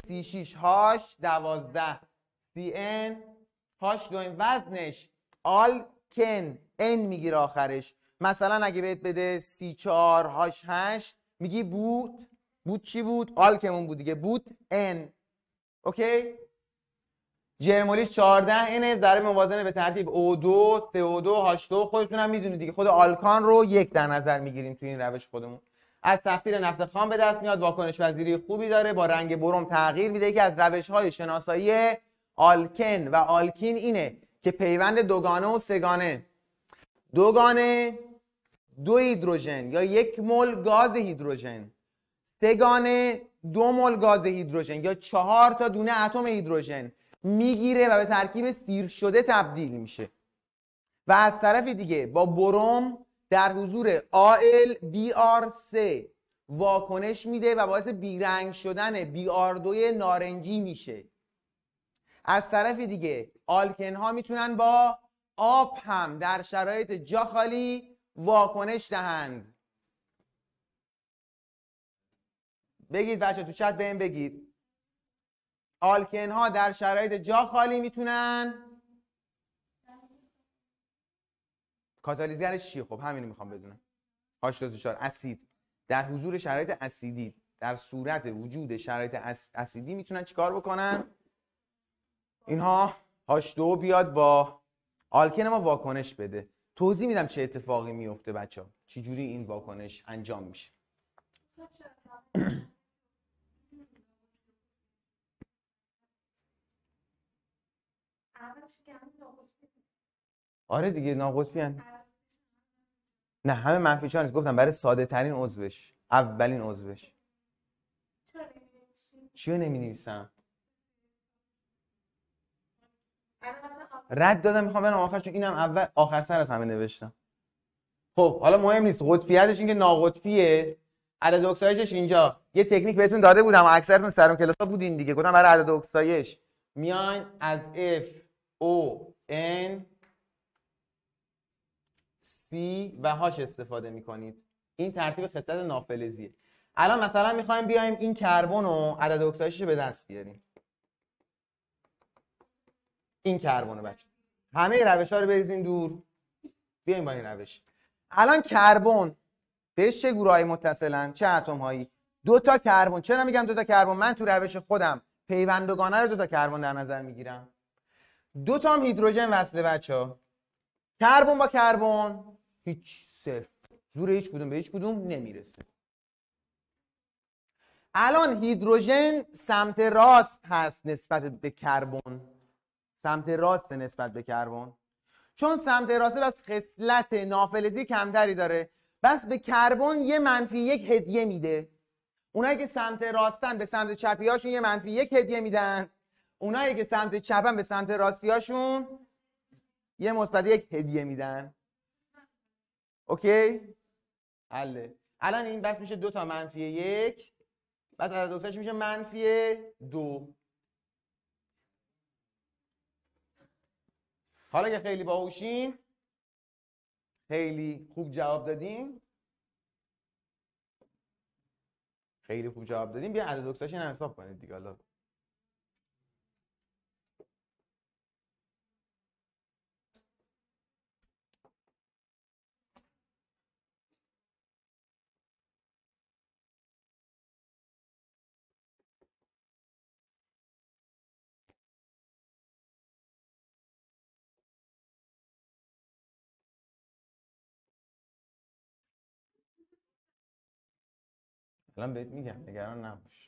S1: C6H12 CN H2. وزنش آلکن N میگیره آخرش. مثلا اگه بهت بده C4H8 میگی بود چی بود؟ آلکمون بود دیگه، بود N. اوکی؟ جرمولیش 14 n، ضریب موازنه به ترتیب O2 CO2 H2. خودتون هم میدونید دیگه، خود آلکان رو 1 در نظر میگیریم توی این روش خودمون. از تخدیر نفت خام به دست میاد، واکنش پذیری خوبی داره، با رنگ برم تغییر میده. یکی از روش‌های شناسایی آلکن و آلکین اینه که پیوند دوگانه و سه‌گانه، دوگانه 2 هیدروژن یا 1 مول گاز هیدروژن، سه‌گانه 2 مول گاز هیدروژن یا 4 تا دونه اتم هیدروژن میگیره و به ترکیب سیر شده تبدیل میشه. و از طرف دیگه با بروم در حضور AlBr3 واکنش میده و باعث بیرنگ شدن Br2 نارنجی میشه. از طرف دیگه آلکن ها میتونن با آب هم در شرایط جا خالی واکنش دهند. بگید بچه تو چت بهم بگید، آلکن ها در شرایط جا خالی میتونن کاتالیزرش چیه؟ خب همینو میخوام بدونم. H2O4 اسید در حضور شرایط اسیدی، در صورت وجود شرایط اسیدی میتونن چیکار بکنن؟ اینها H2O بیاد با آلکن ما واکنش بده. توضیح میدم چه اتفاقی میفته بچه‌ها، چه جوری این واکنش انجام میشه. آره دیگه ناقطبی هن. نه همه منفی چهار نیست، گفتم برای ساده ترین عضوش، اولین عضوش. چیو نمی نویسم؟ رد دادم، میخوام برم آخر، چون اینم اول آخر سر از همه نوشتم. خب حالا مهم نیست، قطبیتش این که ناقطبیه. عدد اکسایشش اینجا یه تکنیک بهتون داده بودم و اکثرتون سرم کلاسا بودین دیگه. گفتم برای عدد اکسایش میاین از F O N C و H استفاده میکنید. این ترتیب خصلت نافلزیه. الان مثلا میخوایم بیایم این کربن رو عدد اکسایشش رو به دست بیاریم. این کربن بچه، همه روش ها رو بریزین دور، بیایم با این روش. الان کربن بهش چه گروهایی متصلن؟ چه اتم هایی؟ 2 تا کربن. چرا میگم 2 تا کربن؟ من تو روش خودم پیوند دوگانه رو 2 تا کربن در نظر میگیرم. 2 تا هم هیدروژن وصله بچه‌ها. کربن با کربن هیچ، صفر. زور هیچ کدوم به هیچ کدوم نمیرسه. الان هیدروژن سمت راست هست نسبت به کربن. سمت راست نسبت به کربن. چون سمت راسته بس خصلت نافلزی کمتری داره، بس به کربن یه -1 هدیه میده. اونایی که سمت راستن به سمت چپیاشون یه -1 هدیه میدن. اونایی که سمت چپن به سمت راستیاشون یه +1 هدیه میدن. اوکی؟ حله. الان این بس میشه 2 تا منفی 1، بس عدد اکتاش میشه منفی 2. حالا که خیلی باهوشین، خیلی خوب جواب دادیم، بیا عدد اکتاش هم حساب کنید دیگه. حالا بهت میگم نگران نباش.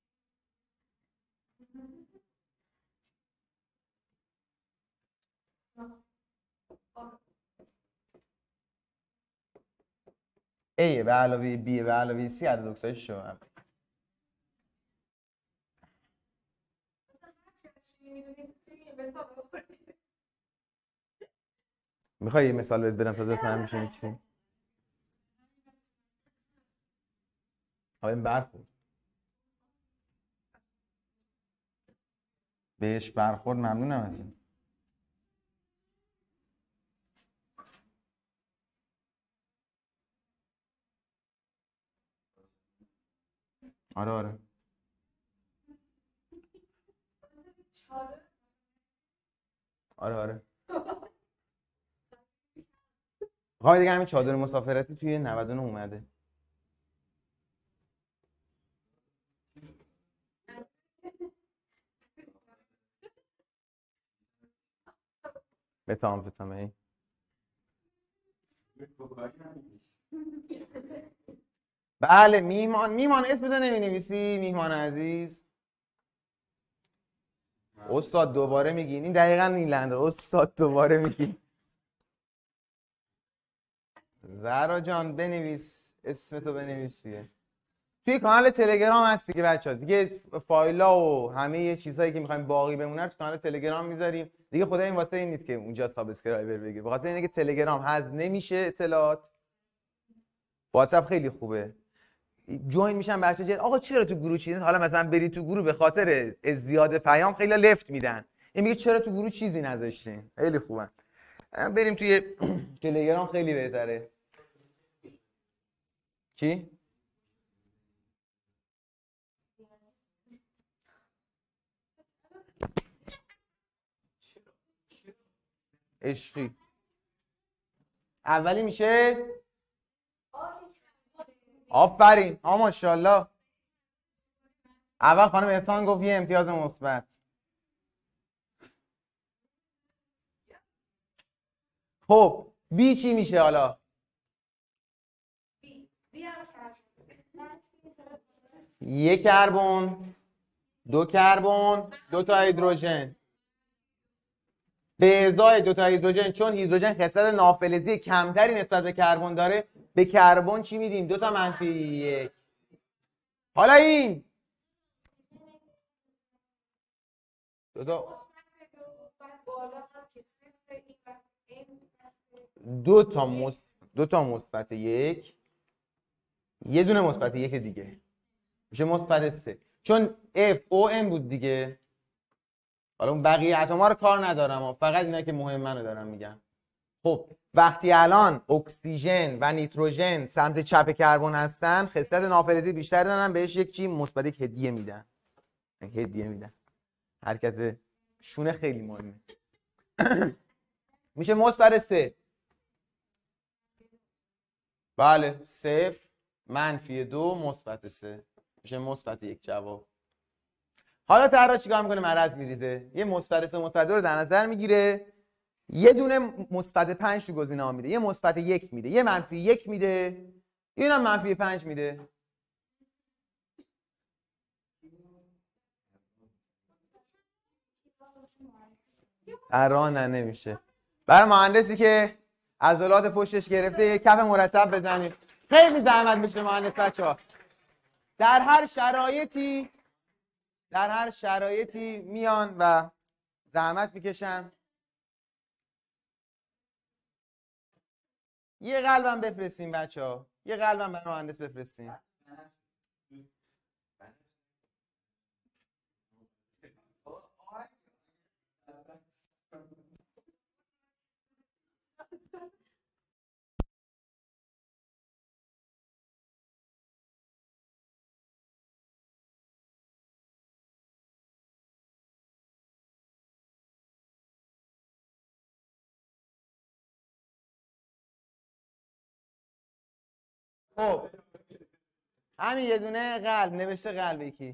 S1: A به علاوه B به علاوه C عدد اکتاش شو. میخوای یه مثال بهت بدم تا بفهمی میشه چی؟ این برخورد بهش برخورد ممنونم از این. آره آره دیگه همین چادر مسافرتی توی 99 اومده. بتام ای بله. میمان اسمتو نمی‌نویسی میهمان عزیز؟ استاد دوباره میگی این دقیقاً این لنده. استاد دوباره میگی. زهرا جان بنویس اسمتو، بنویس دیگه. توی کانال تلگرام هستی که بچه‌ها دیگه فایلا و همه چیزهایی که می‌خوایم باقی بمونه تو کانال تلگرام میذاریم دیگه. خدا این واسه این نیست که اونجا سابسکرایبر بگیر، بخاطر اینه که تلگرام حذف نمیشه اطلاعات. واتساپ خیلی خوبه، جوین میشن بچه‌ها. آقا چرا تو گروه چیزی؟ حالا مثلا بری تو گروه به خاطر ازدیاد پیام خیلی لفت میدن. این میگه چرا تو گروه چیزی نذاشتین؟ خیلی خوبه. بریم توی تلگرام خیلی بهتره. چی؟ عشقی اولی میشه. آفرین ها ماشاءالله. اول خانم احسان گفت یه امتیاز مثبت. خب بی چی میشه حالا؟ یک کربن، 2 کربن، 2 تا هیدروژن. به ازای 2 تا هیدروژن، چون هیدروژن خصلت نافلزی کمتری نسبت به کربن داره، به کربن چی میدیم؟ 2 تا منفی 1. حالا این 2 تا مثبت 1، یه دونه مثبت 1 دیگه میشه مثبت 3، چون F O N بود دیگه. حالا اون بقیه اتم‌ها رو کار ندارم، فقط اینا که مهم منو دارم میگم. خب وقتی الان اکسیژن و نیتروژن سمت چپ کربن هستن، خصلت نافلزی بیشتر دارن، بهش یک چی مثبت 1 هدیه میدن. حرکت شونه خیلی مهمه. میشه مثبت 3. بله 0 منفی 2 مثبت 3 میشه مثبت 1 جواب. حالا طرح چیکار میکنه؟ مرز میریزه. یه مثبت 3 مثبت 2 رو در نظر میگیره، یه دونه مثبت 5 تو گزینه‌ها میده، یه مثبت 1 میده، یه منفی 1 میده، اینم منفی 5 میده. طرح نمیشه. برای مهندسی که عضلات پشتش گرفته یه کف مرتب بزنید. خیلی زحمت میشه مهندس بچه‌ها. در هر شرایطی میان و زحمت میکشن. یه قلبم بفرستیم بچه‌ها. یه قلبم برای مهندس بفرستین. خب همین یه دونه قلب نوشته قلب یکی.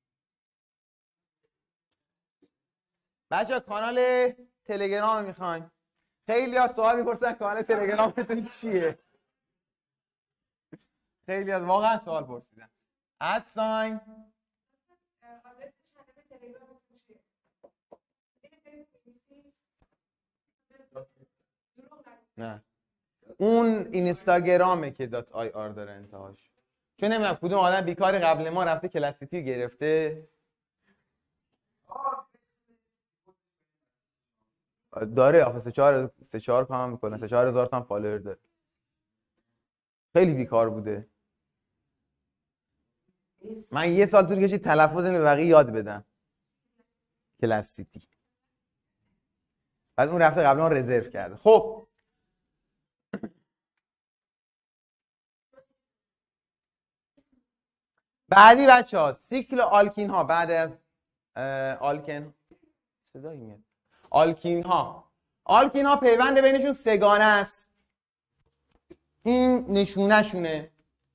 S1: بچه کانال تلگرام میخوایم. خیلی از سوال میپرسن کانال تلگرامتون چیه. خیلی از واقعا سوال پرسیدن. ادساین نه اون اینستاگرامه که .ir داره انتهاش. چون نمیدونم کدوم آدم بیکاری قبل ما رفته کلاسیتی گرفته داره. آخه 3-4 کام میکنه، 3-4 هزار تا فالوور داره. خیلی بیکار بوده. من یه سال طول کشید تلفظ اینو به بقیه یاد بدم. کلاسیتی. بعد اون رفته قبلا رزرو کرده. خب بعدی بچه ها سیکل آلکین ها. بعد از آلکن صدایی میاد. آلکین ها پیوند بینشون سگانه است. این نشونه شونه.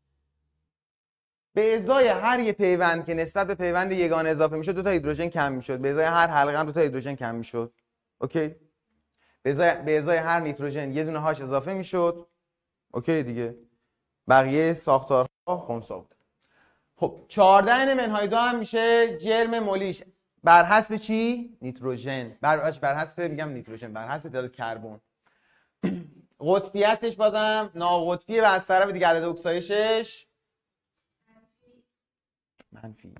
S1: به ازای هر یه پیوند که نسبت به پیوند یگانه اضافه میشد 2 تا هیدروژن کم میشد. به ازای هر حلقه هم 2 تا هیدروژن کم میشد. اوکی. به ازای هر نیتروژن یه دونه هاش اضافه میشد. اوکی دیگه. بقیه ساختارها خنثی بود. خب 14 منهای 2 هم میشه جرم مولیش بر حسب چی؟ نیتروژن. بر حسب میگم نیتروژن، بر حسب تعداد کربن. قطبیتش بازم ناقطبیه و از طرف دیگه عدد اکسایشش منفی.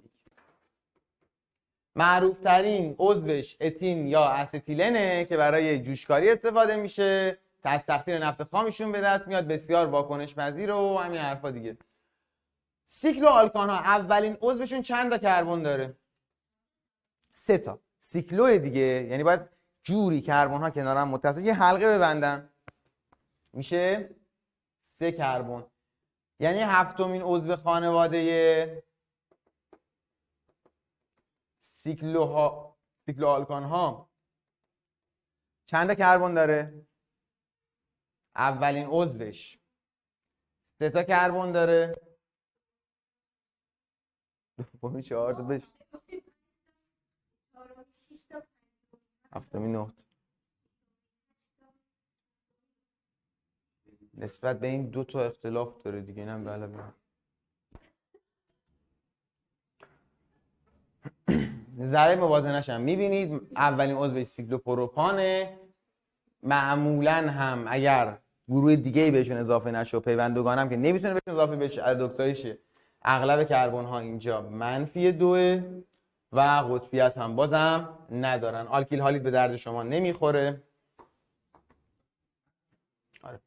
S1: معروف ترین عضوش اتین یا استیلنه که برای جوشکاری استفاده میشه. از تخدیر نفت خامشون به دست میاد، بسیار واکنش پذیر و همین حرفا دیگه. سیکلو آلکان ها اولین عضوشون چند تا کربن داره؟ 3 تا. سیکلو دیگه یعنی باید جوری کربن ها کنار هم متصل یه حلقه ببندن. میشه 3 کربن. یعنی 7مین عضو خانواده سیکلو آلکان ها چند تا کربن داره؟ اولین عضوش 3 تا کربن داره. دومی 4 تا بش 7مین 9 نسبت به این 2 تا اختلاف داره دیگه. اینم بله ذره موازنش هم میبینید. اولین عضوش سیکلوپروپانه. معمولا هم اگر گروه دیگه ای بهشون اضافه نشه، پیوند دوگانه هم که نمیتونه بهشون اضافه بشه، عدد اکسایش اغلب کربن ها اینجا -2 و قطبیت هم بازم ندارن. آلکیل هالید به درد شما نمیخوره. آره.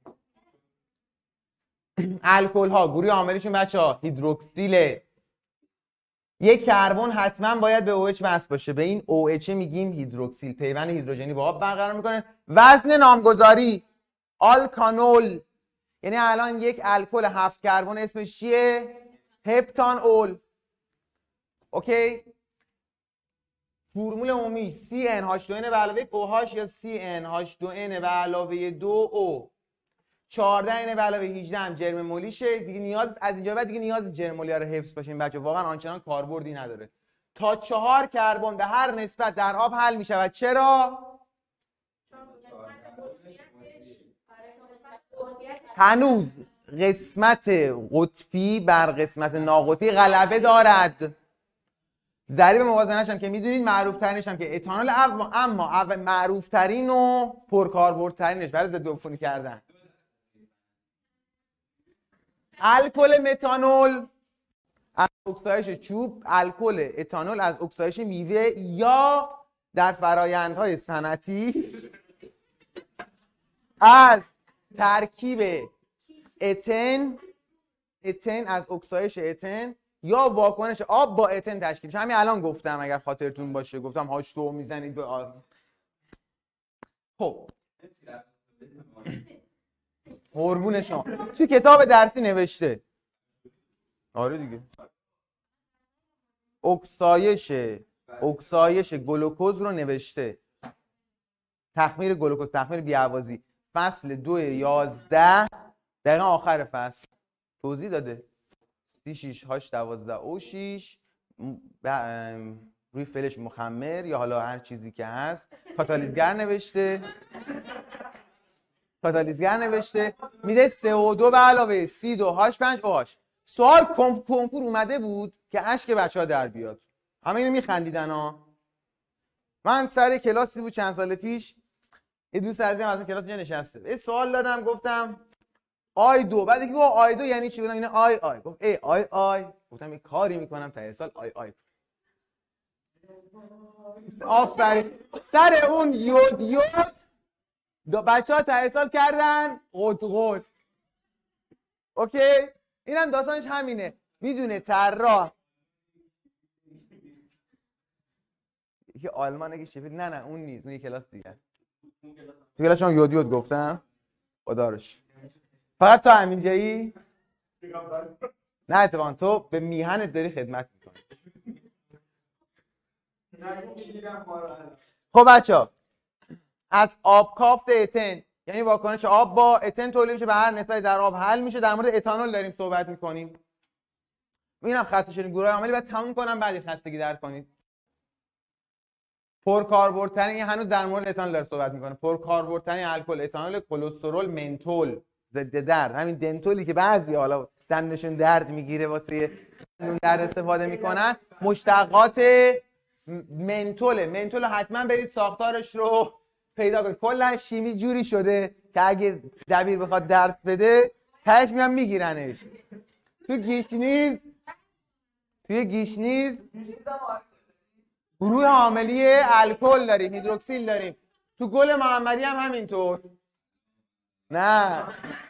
S1: الکل ها گروه عاملیشون بچه‌ها هیدروکسیله. یک کربن حتما باید به OH وصل باشه. به این OH میگیم هیدروکسیل. پیوند هیدروژنی با آب برقرار میکنه. وزن نامگذاری آلکانول. یعنی الان یک الکل 7 کربن اسمش چیه؟ هپتان اول. اوکی. فرمول عمومی CnH2n به علاوه OH یا CnH2n به علاوه 2O. 14 به علاوه 18 هم جرم مولیشه. دیگه نیاز از اینجا بعد دیگه نیاز جرم مولی رو حفظ باشین بچه. واقعا آنچنان کاربردی نداره. تا 4 کربن به هر نسبت در آب حل می شود. چرا؟ هنوز قسمت قطبی بر قسمت ناقطبی غلبه دارد. ضریب موازنش هم که میدونید معروف ترینش هم که اتانول، اما معروف ترین و پرکاربردترینش برای ضد عفونی کردن الکل متانول از اکسایش چوب، الکل اتانول از اکسایش میوه، یا در فرآیندهای صنعتی از ترکیب اتن اتن از اکسایش اتن یا واکنش آب با اتن تشکیل میشه. همین الان گفتم اگر خاطرتون باشه، گفتم H2O میزنید به آب. خب قربون شما توی کتاب درسی نوشته. آره دیگه. اکسایش گلوکوز رو نوشته، تخمیر گلوکوز، تخمیر بی‌هوازی، فصل 2/11 دقیقا آخر فصل توضیح داده. C6H12O6 روی فلش مخمر یا حالا هر چیزی که هست کاتالیزگر نوشته میده CO2 به علاوه C2H5OH. سوال کنکور اومده بود که اشک بچه‌ها در بیاد. همه اینو میخندیدن ها. من سر کلاسی بود چند سال پیش، یه دوست عزیزم از اون کلاس اینجا نشسته، یه سوال دادم گفتم آی 2، بعد یکی گفت آی 2 یعنی چی؟ گفتم اینا آی گفت ای آی گفتم یه کاری میکنم تا سال آی آفرین. سر اون یود بچه‌ها ته سال کردن قط. اوکی، اینم داستانش همینه. میدونه طراح یه آلمانه که شفید، نه اون نیست، اون یه کلاس دیگه. تو کلاس هم یود گفتم خدا روش. فقط تو همینجایی؟ نه اتفاقا تو به میهنت داری خدمت میکنی. خب بچه‌ها، از آب کافت اتن یعنی واکنش آب با اتن تولید میشه، به هر نسبتی در آب حل میشه. در مورد اتانول داریم صحبت میکنیم. اینم خسته شدین گروه عملی بعد تموم کنم، بعد خستگی در کنید. پرکاربردترین، این هنوز در مورد اتانول داره صحبت میکنه. پرکاربردترین الکل اتانول، کلسترول، منتول، ضد درد، همین دنتولی که بعضی حالا دندشون درد میگیره واسه دندون درد استفاده میکنن، مشتقات منتول حتما برید ساختارش رو پیدا کنید. کلا شیمی جوری شده که اگه دبیر بخواد درس بده تهش میان میگیرنش. توی گیشنیز گروه حاملی الکل داریم، هیدروکسیل داریم. تو گل محمدی هم همینطور. نه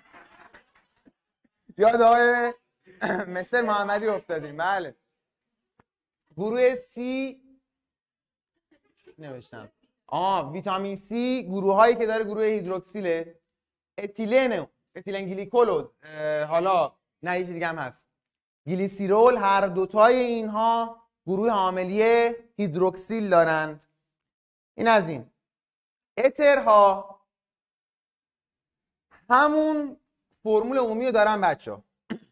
S1: یاد آقای مستر محمدی افتادیم. بله. گروه C نوشتم. ویتامین C گروه هایی که داره گروه هیدروکسیله. اتیلن گلیکولوز، حالا نه یه چیز دیگه هم هست، گلیسیرول، هر دوتای اینها گروه حاملی هیدروکسیل دارند. این از این. اترها همون فرمول عمومی رو دارن بچه‌ها.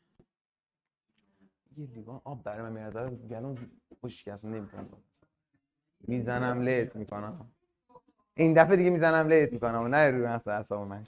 S1: یه لیوان آب برای من میاد، گلون خشک اصلا نمی‌کنم. میزنم لت میکنم. این دفعه دیگه میزنم لت میکنم و نه روی اعصاب من.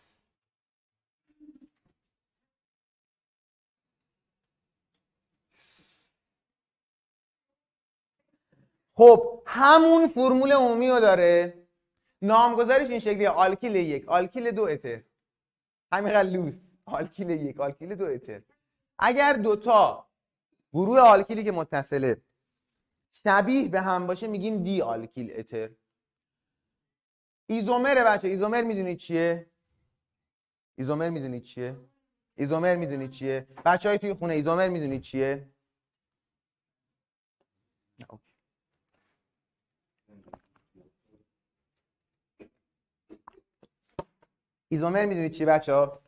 S1: خب همون فرمول عمومی رو داره. نامگذاریش این شکلیه: آلکیل 1، آلکیل 2 اتر. همینقدر لوس. آلکیل 1، آلکیل 2 اتر. اگر دوتا گروه آلکیلی که متصله شبیه به هم باشه میگیم دی آلکیل اتر. ایزومر بچه، ایزومر میدونید چیه؟ ایزومر میدونید چیه؟ بچهای توی خونه ایزومر میدونید چیه؟ ایزومر میدونید چیه بچه‌ها؟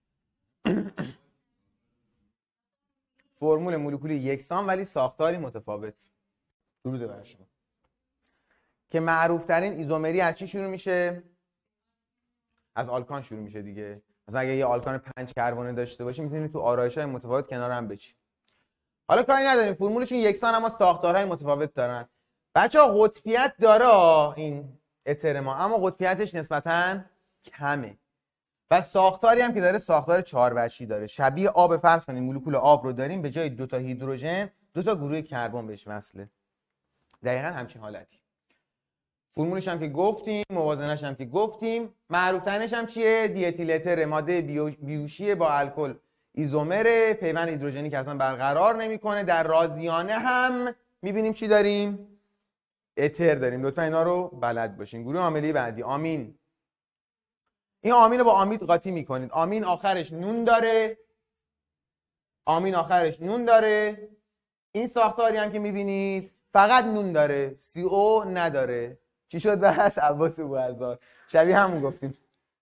S1: فرمول مولکولی یکسان ولی ساختاری متفاوت. درود بر شما. که معروف ترین ایزومری از چی شروع میشه؟ از آلکان شروع میشه دیگه. مثلا اگه یه آلکان 5 کربونه داشته باشی میتونی تو آرایش‌های متفاوت کنار هم بچی. حالا کاری نداریم، فرمولشون یکسان اما ساختارهای متفاوت دارن. بچه‌ها قطبیت داره این اتر ما، اما قطبیتش نسبتاً کمه. و ساختاری هم که داره ساختار 4 وجهی داره. شبیه آب، فرض کنیم مولکول آب رو داریم، به جای 2 تا هیدروژن 2 تا گروه کربن بهش وصله. دقیقاً همچین حالتی. فرمولش هم که گفتیم، موازنش هم که گفتیم، معروف ترینش هم چیه؟ دی اتیل اتر، ماده بیوشی با الکل ایزومر، پیوند هیدروژنی که اصلا برقرار نمیکنه. در رازیانه هم میبینیم چی داریم؟ اتر داریم. لطفا اینا رو بلد باشین. گروه عاملی بعدی آمین. این آمین رو با آمید قاطی میکنید. آمین آخرش نون داره. آمین آخرش نون داره. این ساختاری هم که میبینید فقط نون داره، CO نداره. چی شد بس عباس بوعزار؟ شبیه همون گفتیم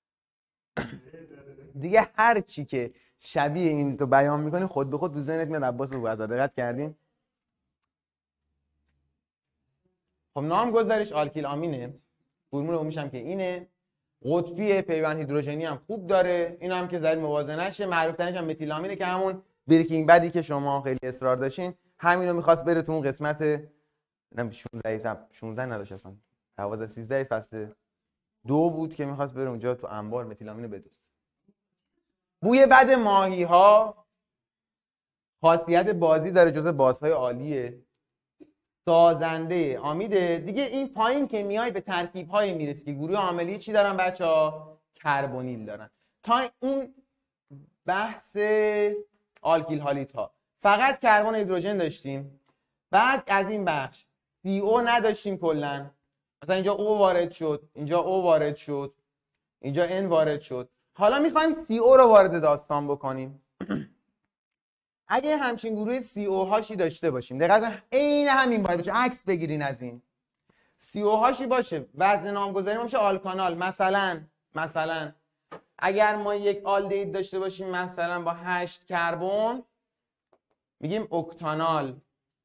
S1: دیگه. هر چی که شبیه این تو بیان میکنی خود به خود تو ذهنت میاد عباس بوعزار. دقت کردین؟ خب نامگذاریش آلکیل آمینه. فرمول اومیش هم که اینه. قطبی پیوند هیدروژنی هم خوب داره. این هم که ذره موازنه‌شه. معروف ترینش هم متیل آمینه که همون بریکینگ بدی که شما خیلی اصرار داشتین همینو می‌خواست بره تو اون قسمت 16 نداشت اصلا 12 13 فصل 2 بود که می‌خواست بره اونجا تو انبار متیل آمین بدوست. بوی بد ماهی‌ها خاصیت بازی داره، جزء بازهای عالیه. سازنده آمیده. دیگه این پایین که میای به ترکیب‌های میرسی که گروه عاملی چی دارن بچه‌ها؟ کربونیل دارن. تا اون بحث آلکیل هالیدها فقط کربن هیدروژن داشتیم. بعد از این بخش CO نداشتیم کلا. مثلا اینجا O وارد شد، اینجا O وارد شد، اینجا N وارد شد. حالا می‌خوایم CO رو وارد داستان بکنیم. اگه همچین گروه CO هاشی داشته باشیم، دقیقاً عین همین باید باشه، عکس بگیرین از این. CO هاشی باشه، وزن نامگذاری ما میشه آلکانال. مثلا اگر ما یک آلدهید داشته باشیم مثلا با 8 کربن میگیم اکتانال،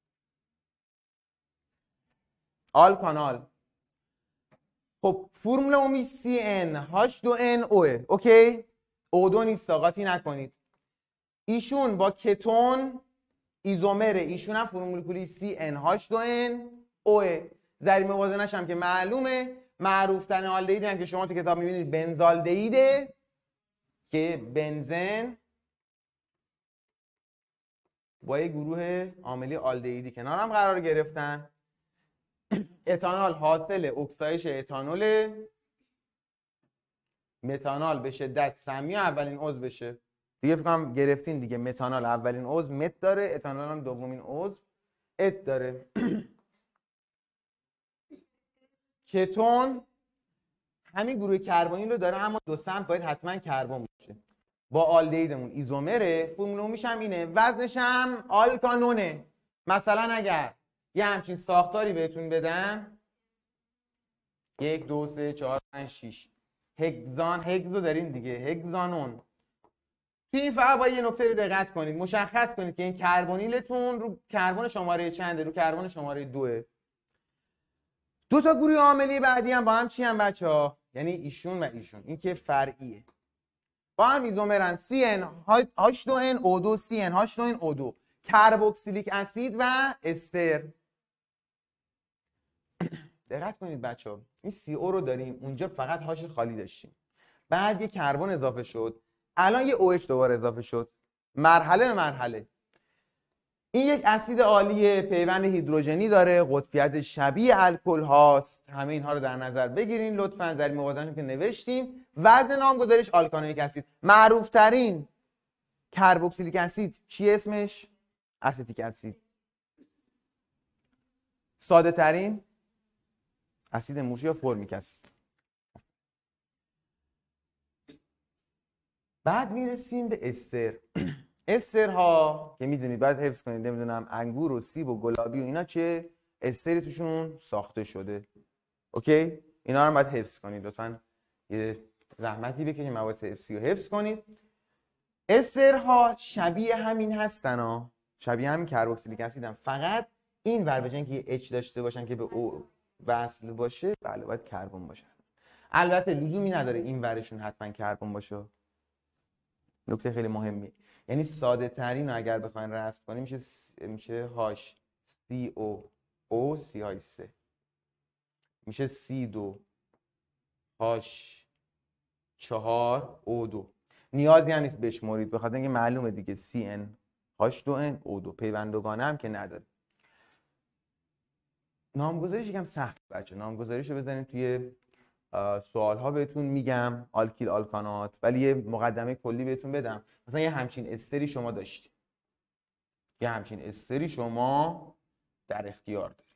S1: آلکانال. خب فرمول عمومی CnH2nO. اوکی؟ O2 نیست، قاطی نکنید. ایشون با کتون ایزومر، ایشون هم فرمول مولکولی CnH2nO. ضریب موازنش هم که معلومه. معروف ترین آلدهیدی هم که شما تو کتاب میبینید بنزالدهیده که بنزن با یک گروه عاملی آلدهیدی کنار هم قرار گرفتن. اتانال حاصل اکسایش اتانول. متانال به شدت سمی اولین عضو بشه دیگه. فکر کنم گرفتین دیگه. متانال اولین عضو مت داره، اتانال هم دومین عضو ات داره. کتون همین گروه کربونیل رو داره اما دو سمت باید حتما کربن باشه. با آلدهیدمون ایزومره. فرمول عمومیش هم اینه. وزنش هم آلکانونه. مثلا اگر یه همچین ساختاری بهتون بدن 1 2 3 4 5 6 هگزان، هگزو داریم دیگه، هگزانون. توی این فقط باید یه نکته رو دقت کنید، مشخص کنید که این کربونیلتون رو کربن شماره چنده؟ رو کربن شماره 2. دو تا گروه عاملی بعدی هم با هم چی هم بچه‌ها؟ یعنی ایشون و ایشون. این که فرعیه. با هم ایزومرن. CnH2nO2 CnH2nO2 کربوکسیلیک اسید و استر. دقت کنید بچه‌ها، این CO رو داریم، اونجا فقط هاش خالی داشتیم. بعد یه کربن اضافه شد، الان یه OH دوباره اضافه شد، مرحله به مرحله. این یک اسید عالیه، پیوند هیدروژنی داره، قطبیت شبیه الکل هاست. همه اینها رو در نظر بگیرین لطفاً. ضریب موازنه‌اش که نوشتیم. وزن نامگذاریش آلکانویک اسید. معروف ترین کربوکسیلیک اسید چی اسمش؟ استیک اسید. ساده ترین اسید موشی یا فرمیک اسید. بعد میرسیم به استر. استرها که میدونید باید حفظ کنید. نمیدونم انگور و سیب و گلابی و اینا چه استری توشون ساخته شده. اوکی؟ اینا رو باید حفظ کنید لطفاً. یه زحمتی بکشید مباحث حفظی رو حفظ کنید. استرها شبیه همین هستن ها، شبیه همین کربوکسیلیک اسیدن، فقط این ور بجن که اچ داشته باشن که به او وصل باشه، بله باید کربن باشه. البته لزومی نداره این ورشون حتما کربن باشه. نکته خیلی مهمی، یعنی ساده ترین رو اگر بخواین رسم کنیم میشه هاش CO O CH3 میشه C2 هاش 4 O2. نیازی هم نیست بشمرید بخاطر اینکه معلومه دیگه CN H2N O2 پیوند دوگانه هم که نداره. نامگذاریش یکم سخت بچه. نامگذاریشو بزنید توی سوال ها بهتون میگم، آلکیل آلکانات. ولی یه مقدمه کلی بهتون بدم. مثلا یه همچین استری شما داشتید، یه همچین استری شما در اختیار دارید.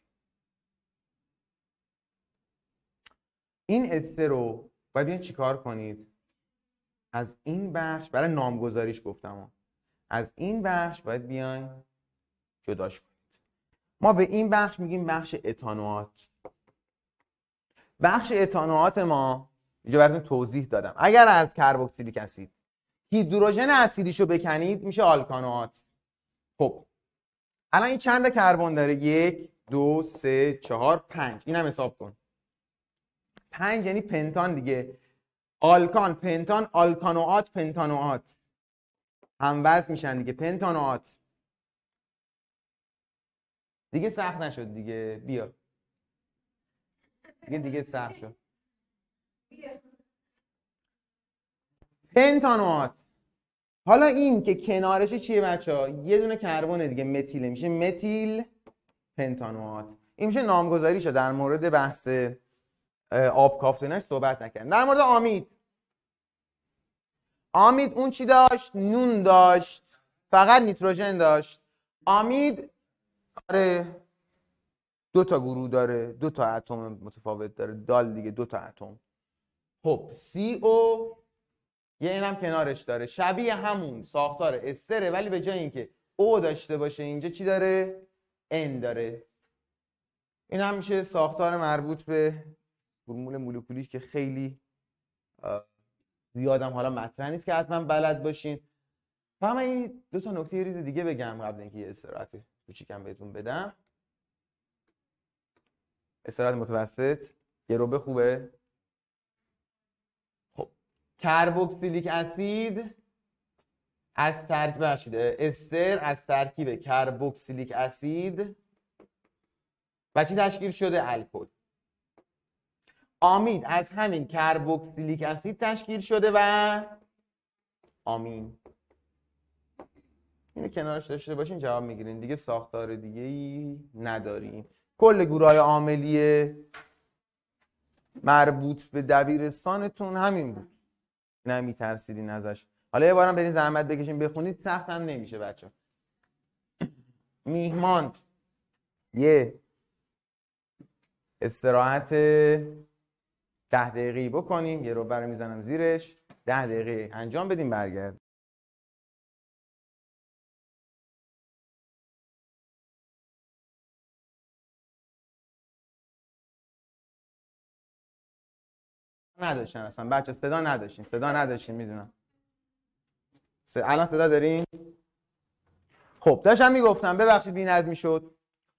S1: این استر رو باید بیاین چیکار کنید؟ از این بخش برای نامگذاریش گفتم از این بخش باید بیاین جداش کنید. ما به این بخش میگیم بخش اتانوات. بخش اتانوات ما اینجا براتون توضیح دادم. اگر از کربوکسیلیک اسید هیدروژن اسیدیشو بکنید میشه آلکانوات. خب الان این چند تا کربن داره؟ 1 2 3 4 5. اینم حساب کن. 5 یعنی پنتان دیگه. آلکان، پنتان، آلکانوات، پنتانوات هموزن میشن دیگه. پنتانوات دیگه سخت نشد دیگه. بیا دیگه سخت شد. پنتانوات. حالا این که کنارش چیه بچه‌ها؟ یه دونه کربن دیگه، متیله، میشه متیل پنتانوات. این میشه نامگذاریشه. در مورد بحث آب کافتنش صحبت نکردیم. در مورد آمید، آمید اون چی داشت؟ نون داشت، فقط نیتروژن داشت. آمید داره 2 تا گروه داره، 2 تا اتم متفاوت داره. دال دیگه 2 تا اتم. خب CO یه اینم کنارش داره، شبیه همون ساختار استره، ولی به جای اینکه O داشته باشه اینجا چی داره؟ N داره. این هم میشه ساختار مربوط به فرمول مولکولیش که خیلی زیادم حالا مطرح نیست که حتما بلد باشین. فهم این 2 تا نکته ریز دیگه بگم قبل اینکه یه استراحت کوچیکم بهتون بدم. استراحت متوسط یه ربع خوبه. خب کربوکسیلیک اسید از ترکیب استر از ترکیب کربوکسیلیک اسید و چی تشکیل شده؟ الکل. آمید از همین کربوکسیلیک اسید تشکیل شده و آمین. اینو کنارش داشته باشین جواب میگیرین دیگه. ساختار دیگه ای نداریم. کل گروهای عاملی مربوط به دبیرستانتون همین بود. نمیترسیدین ازش. حالا یه بارم برین زحمت بکشین بخونید، سخت هم نمیشه بچه. میهمان یه استراحت 10 دقیقه‌ای بکنیم. یه رو برمی میزنم زیرش. 10 دقیقه انجام بدیم برگرد. نداشتن اصلا بچه، صدا نداشتین میدونم. الان صدا دارین؟ خب داشتم میگفتم، ببخشید بی‌نظمی شد.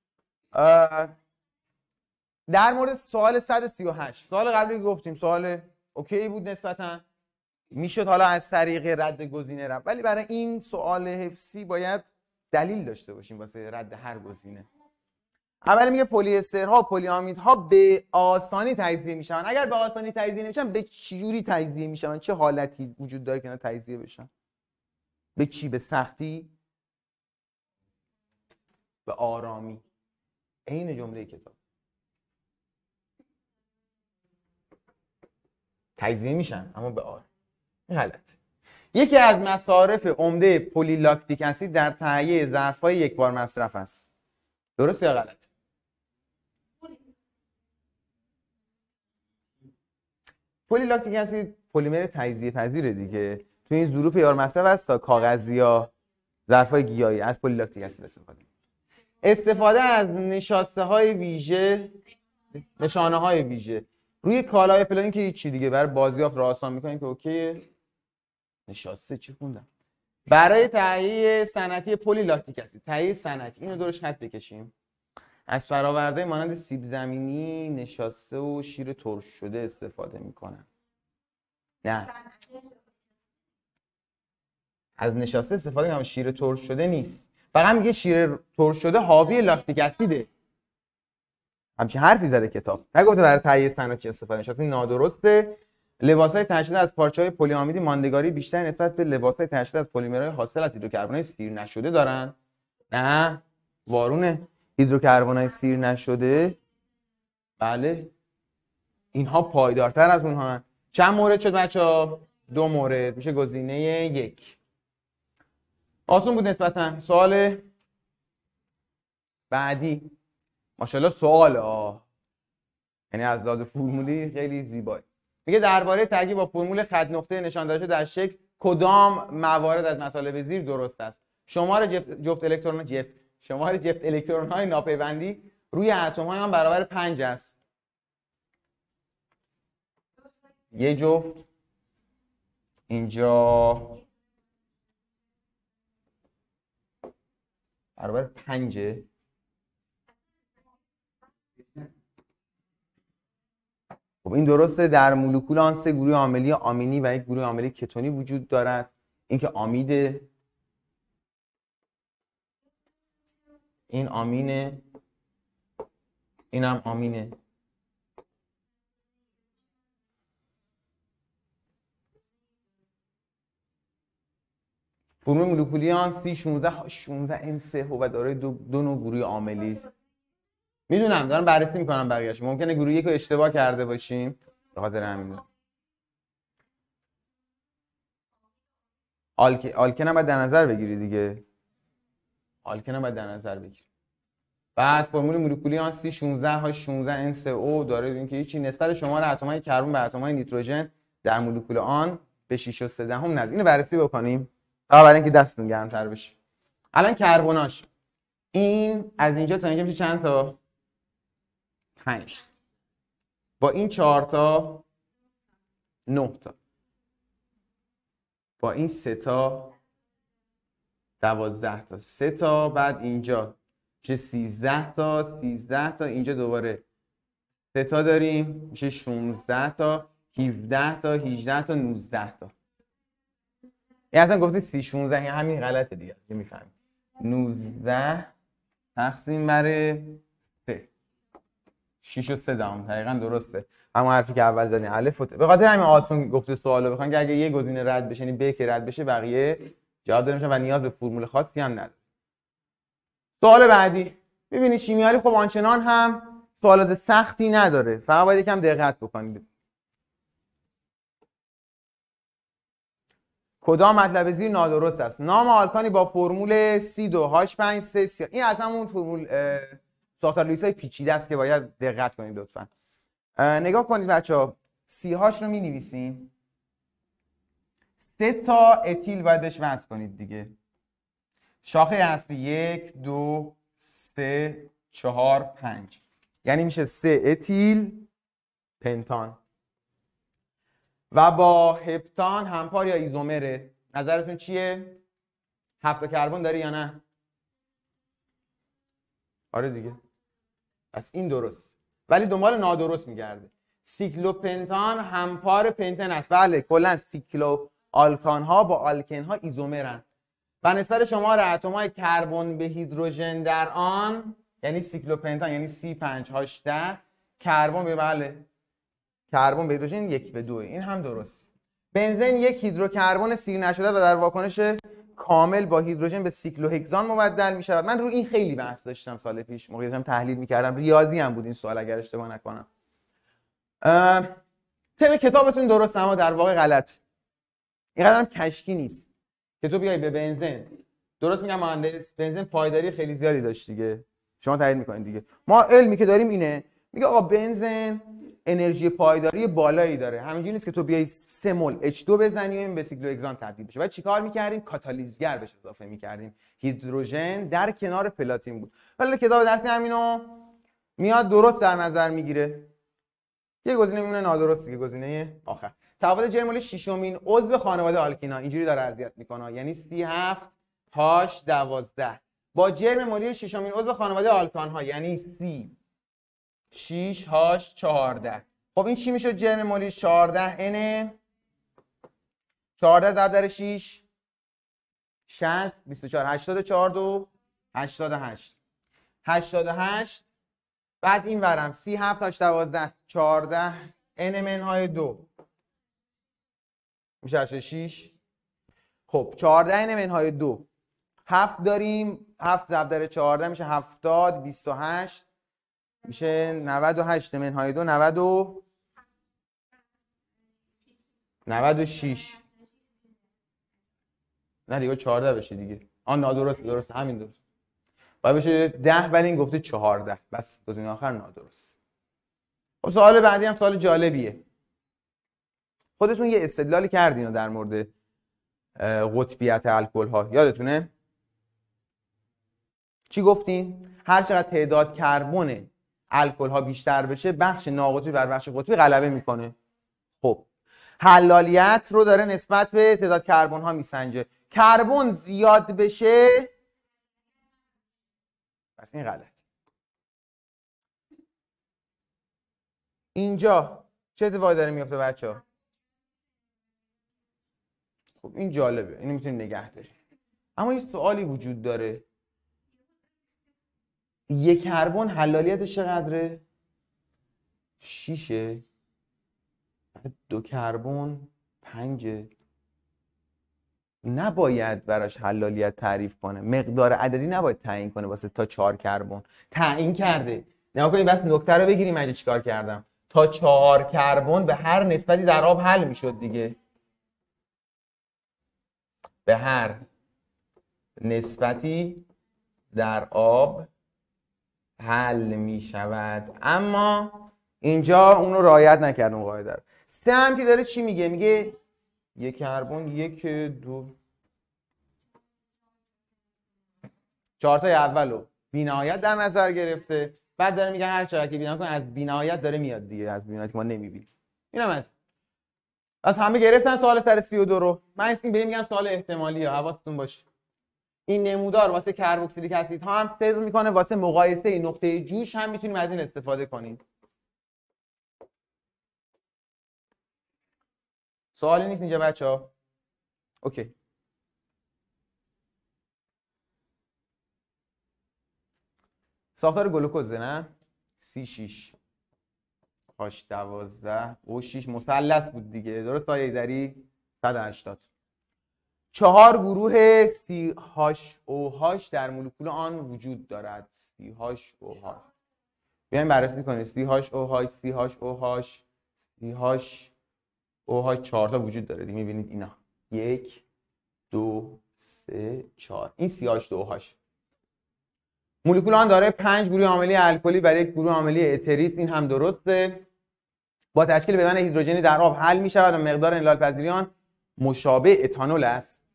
S1: در مورد سوال 138 سوال قبلی گفتیم سوال اوکی بود نسبتا، میشد حالا از طریق رد گزینه رفت، ولی برای این سوال حفظی باید دلیل داشته باشیم واسه رد هر گزینه. اول میگه پلی استرها پلی امیدها به آسانی تجزیه میشن. اگر به آسانی تجزیه نمیشن به چه جوری تجزیه میشن؟ چه حالتی وجود داره که اینا تجزیه بشن؟ به چی؟ به سختی؟ به آرامی؟ عین جمله کتاب. تجزیه میشن اما به آرامی. این غلط. یکی از مصارف عمده پلی لاکتیک اسید در تهیه ظرف‌های یک بار مصرف است. درست یا غلط؟ پلی لاکتیک اسید پلیمر تجزیه پذیره دیگه. تو این ظروف یار مصرف هست تا کاغذی یا ظرف‌های گیاهی از پلی لاکتیک اسید استفاده از نشانه‌های ویژه روی کالای پلانی که هیچی دیگه برای بازیافت رو آسان می‌کنه که اوکی. نشاسته چی خوندم؟ برای تهیه صنعتی پلی لاکتیک اسید، تهیه صنعتی، اینو دورش خط بکشیم. از فراورده مانند سیب زمینی، نشاسته و شیر ترش شده استفاده میکنن. نه، از نشاسته استفاده میکنن، شیر ترش شده نیست. فقط میگه شیر ترش شده حاوی لاکتیک اسیده. همچین حرفی زده کتاب. نگفته برای تهیه صنعتی استفاده میشه. این نادرسته. لباس‌های تهیه شده از پارچه‌های پلی امیدی ماندگاری بیشتر نسبت به لباس‌های تهیه شده از پلیمرهای حاصل از هیدروکربن‌های سیر نشده دارن. نه، وارونه. هیدروکربن‌های سیر نشده بله اینها پایدارتر از اونها هستند. چند مورد شد بچه‌ها؟ 2 مورد. میشه گزینه 1. آسون بود نسبتا. سوال بعدی ماشاءالله سوال یعنی از لحاظ فرمولی خیلی زیبایی. میگه درباره ترکیب با فرمول خط نقطه نشان داده در شکل کدام موارد از مطالب زیر درست است؟ شمار جفت الکترون های ناپیوندی روی اتم های آن برابر 5 است. یه جفت اینجا برابر 5. خب این درسته. در مولکول آن 3 گروه عاملی آمینی و 1 گروه عاملی کتونی وجود دارد. این که آمیده، این آمینه، اینم آمینه. فرم مولکولی آن C16H16N3 و دارای دو نوع گروه عاملی است. میدونم دارم بررسی میکنم بقیه‌اش. ممکنه گروه 1 رو اشتباه کرده باشیم، به خاطر همین. آلکن هم باید در نظر بگیری دیگه. آلکن هم باید در نظر بگیری. بعد فرمول مولکولی آن C16H16N3O داره این که هیچی نسبت شمار اتم‌های کربن به اتم‌های نیتروژن در مولکول آن به 6.3 نزدیک. اینو بررسی بکنیم برای اینکه دستتون گرم‌تر بشه. الان کربناش این از اینجا تا اینجا میشه چند تا؟ 5. با این 4 تا 9 تا. با این 3 تا 12 تا. 3 تا بعد اینجا میشه 13 تا. 13 تا اینجا دوباره 3 تا داریم میشه 16 تا 17 تا 18 تا 19 تا. این اصلا گفتید 30 16 همین غلطه دیگه میفهمید. 19 تقسیم بر 3 6 و 3 دهم دقیقاً درسته. همون حرفی که اول زدین الف به خاطر همین آسون گفته سوالو بخوان که اگه یه گزینه رد بشه یعنی ب که رد بشه بقیه جواب داده میشن و نیاز به فرمول خاصی هم نداره. سوال بعدی. ببینید شیمیایی خب آنچنان هم سوالات سختی نداره، فقط باید یکم دقت بکنید. کدام مطلب زیر نادرست است؟ نام آلکانی با فرمول C2H5C. این از همون فرمول ساختار لوئیس های پیچیده است که باید دقت کنید لطفا. نگاه کنید بچه‌ها، CH رو می‌نویسیم. 3 تا اتیل باید بهش وصل کنید دیگه. شاخه اصلی 1 2 3 4 5 یعنی میشه 3 اتیل پنتان و با هپتان همپار یا ایزومره. نظرتون چیه؟ 7 تا کربن داره یا نه؟ آره دیگه. پس این درست، ولی دنبال نادرست میگرده. سیکلوپنتان همپار پنتن است. بله کلا سیکلو آلکان ها با آلکن ها ایزومرن و نسبت شمار اتم های کربن به هیدروژن در آن یعنی سیکلوپنتان یعنی C5H10 کربن به بله کربن به هیدروژن 1:2. این هم درست. بنزین یک هیدروکربن سیر نشده و در واکنش کامل با هیدروژن به سیکلوهکسان مبدل می شود. من رو این خیلی بحث داشتم سال پیش موقعی داشتم تحلیل می‌کردم. ریاضی هم بود این سوال اگر اشتباه نکنم. تم کتابتون درست اما در واقع غلط. اینقدر هم کشکی نیست که تو بیای به بنزین. درست میگم مهندس، بنزین پایداری خیلی زیادی داشت دیگه. شما تایید میکنین دیگه. ما علمی که داریم اینه، میگه آقا بنزین انرژی پایداری بالایی داره. همینجوری نیست که تو بیای 3 مول H2 بزنی و این به سیکلوهکسان تبدیل بشه. بعد چیکار میکردیم؟ کاتالیزگر بهش اضافه میکردیم. هیدروژن در کنار پلاتین بود. ولی کتاب درسی همینو میاد درست در نظر میگیره. یه گزینه میمونه نادرست دیگه، گزینه آخر. تفاوت جرمولی ششمین عضو خانواده آلکینا اینجوری داره اذیت میکنه، یعنی C7H12 با جرم مولی ششمین عضو خانواده آلکان ها یعنی C6H14. خب این چی میشه؟ جرم مولی 14N 14 ضرب در 6 60 24 84 2 88 88. بعد این ورم C7H12 14 NMN های 2 میشه 86. خب 14 NMN های 2 7 داریم، 7 ضرب در 14 میشه 70 28 میشه 98 NMN های 2 96. نه دیگه 14 بشه دیگه. آن نادرست، درست همین درست. باید بشه 10 ولی این گفته 14. بس گزینه آخر نادرست. خب سوال بعدی هم سوال جالبیه. خودتون یه استدلالی کردین در مورد قطبیت الکل ها. یادتونه چی گفتیم؟ هر چقدر تعداد کربن الکل ها بیشتر بشه، بخش ناقطبی بر بخش قطبی غلبه میکنه. خب حلالیت رو داره نسبت به تعداد کربن ها میسنجه. کربن زیاد بشه پس این غلط. اینجا چه اتفاقی داره میفته بچه‌ها؟ خب این جالبه، اینو میتونید نگه دارید. اما یه سوالی وجود داره، یک کربن حلالیتش چقدره؟ 6. دو کربن 5. نباید براش حلالیت تعریف کنه، مقدار عددی نباید تعیین کنه واسه تا 4 کربن. تعیین کرده. نگاه کنید بس نکته رو بگیریم. من چیکار کردم؟ تا 4 کربن به هر نسبتی در آب حل میشد دیگه. به هر نسبتی در آب حل می شود. اما اینجا اونو رعایت نکرد اون قاعده رو. 3 هم که داره چی میگه؟ میگه یک کربن 1 2 4 تای اولو بی‌نهایت در نظر گرفته. بعد داره میگه هر چقدر که بی‌نهایت کنه از بی‌نهایت داره میاد دیگه، از بی‌نهایت که ما نمیبینیم. اینم از همه گرفتن سوال سر 32 رو. من اسم بهم میگم سوال احتمالیه، حواستون باشه. این نمودار واسه کربوکسیلیک اسید ها هم صدق میکنه، واسه مقایسه نقطه جوش هم میتونیم از این استفاده کنیم. سوالی نیست اینجا بچه‌ها؟ اوکی. ساختار گلوکوزه نه؟ C6 H12 O6 مثلث بود دیگه، درست آیه داری؟ 180. 4 گروه CHOH در مولکول آن وجود دارد. CHOH بیایم بررسی کنیم. CHOH CHOH 4 تا وجود داره دیگه. میبینید اینا 1 2 3 4. این CH2OH. مولکول آن داره 5 گروه عاملی الکلی برای 1 گروه عاملی اتریس. این هم درسته. با تشکیل پیوند هیدروژنی در آب حل می شود و مقدار انلال پذیری آن مشابه اتانول است.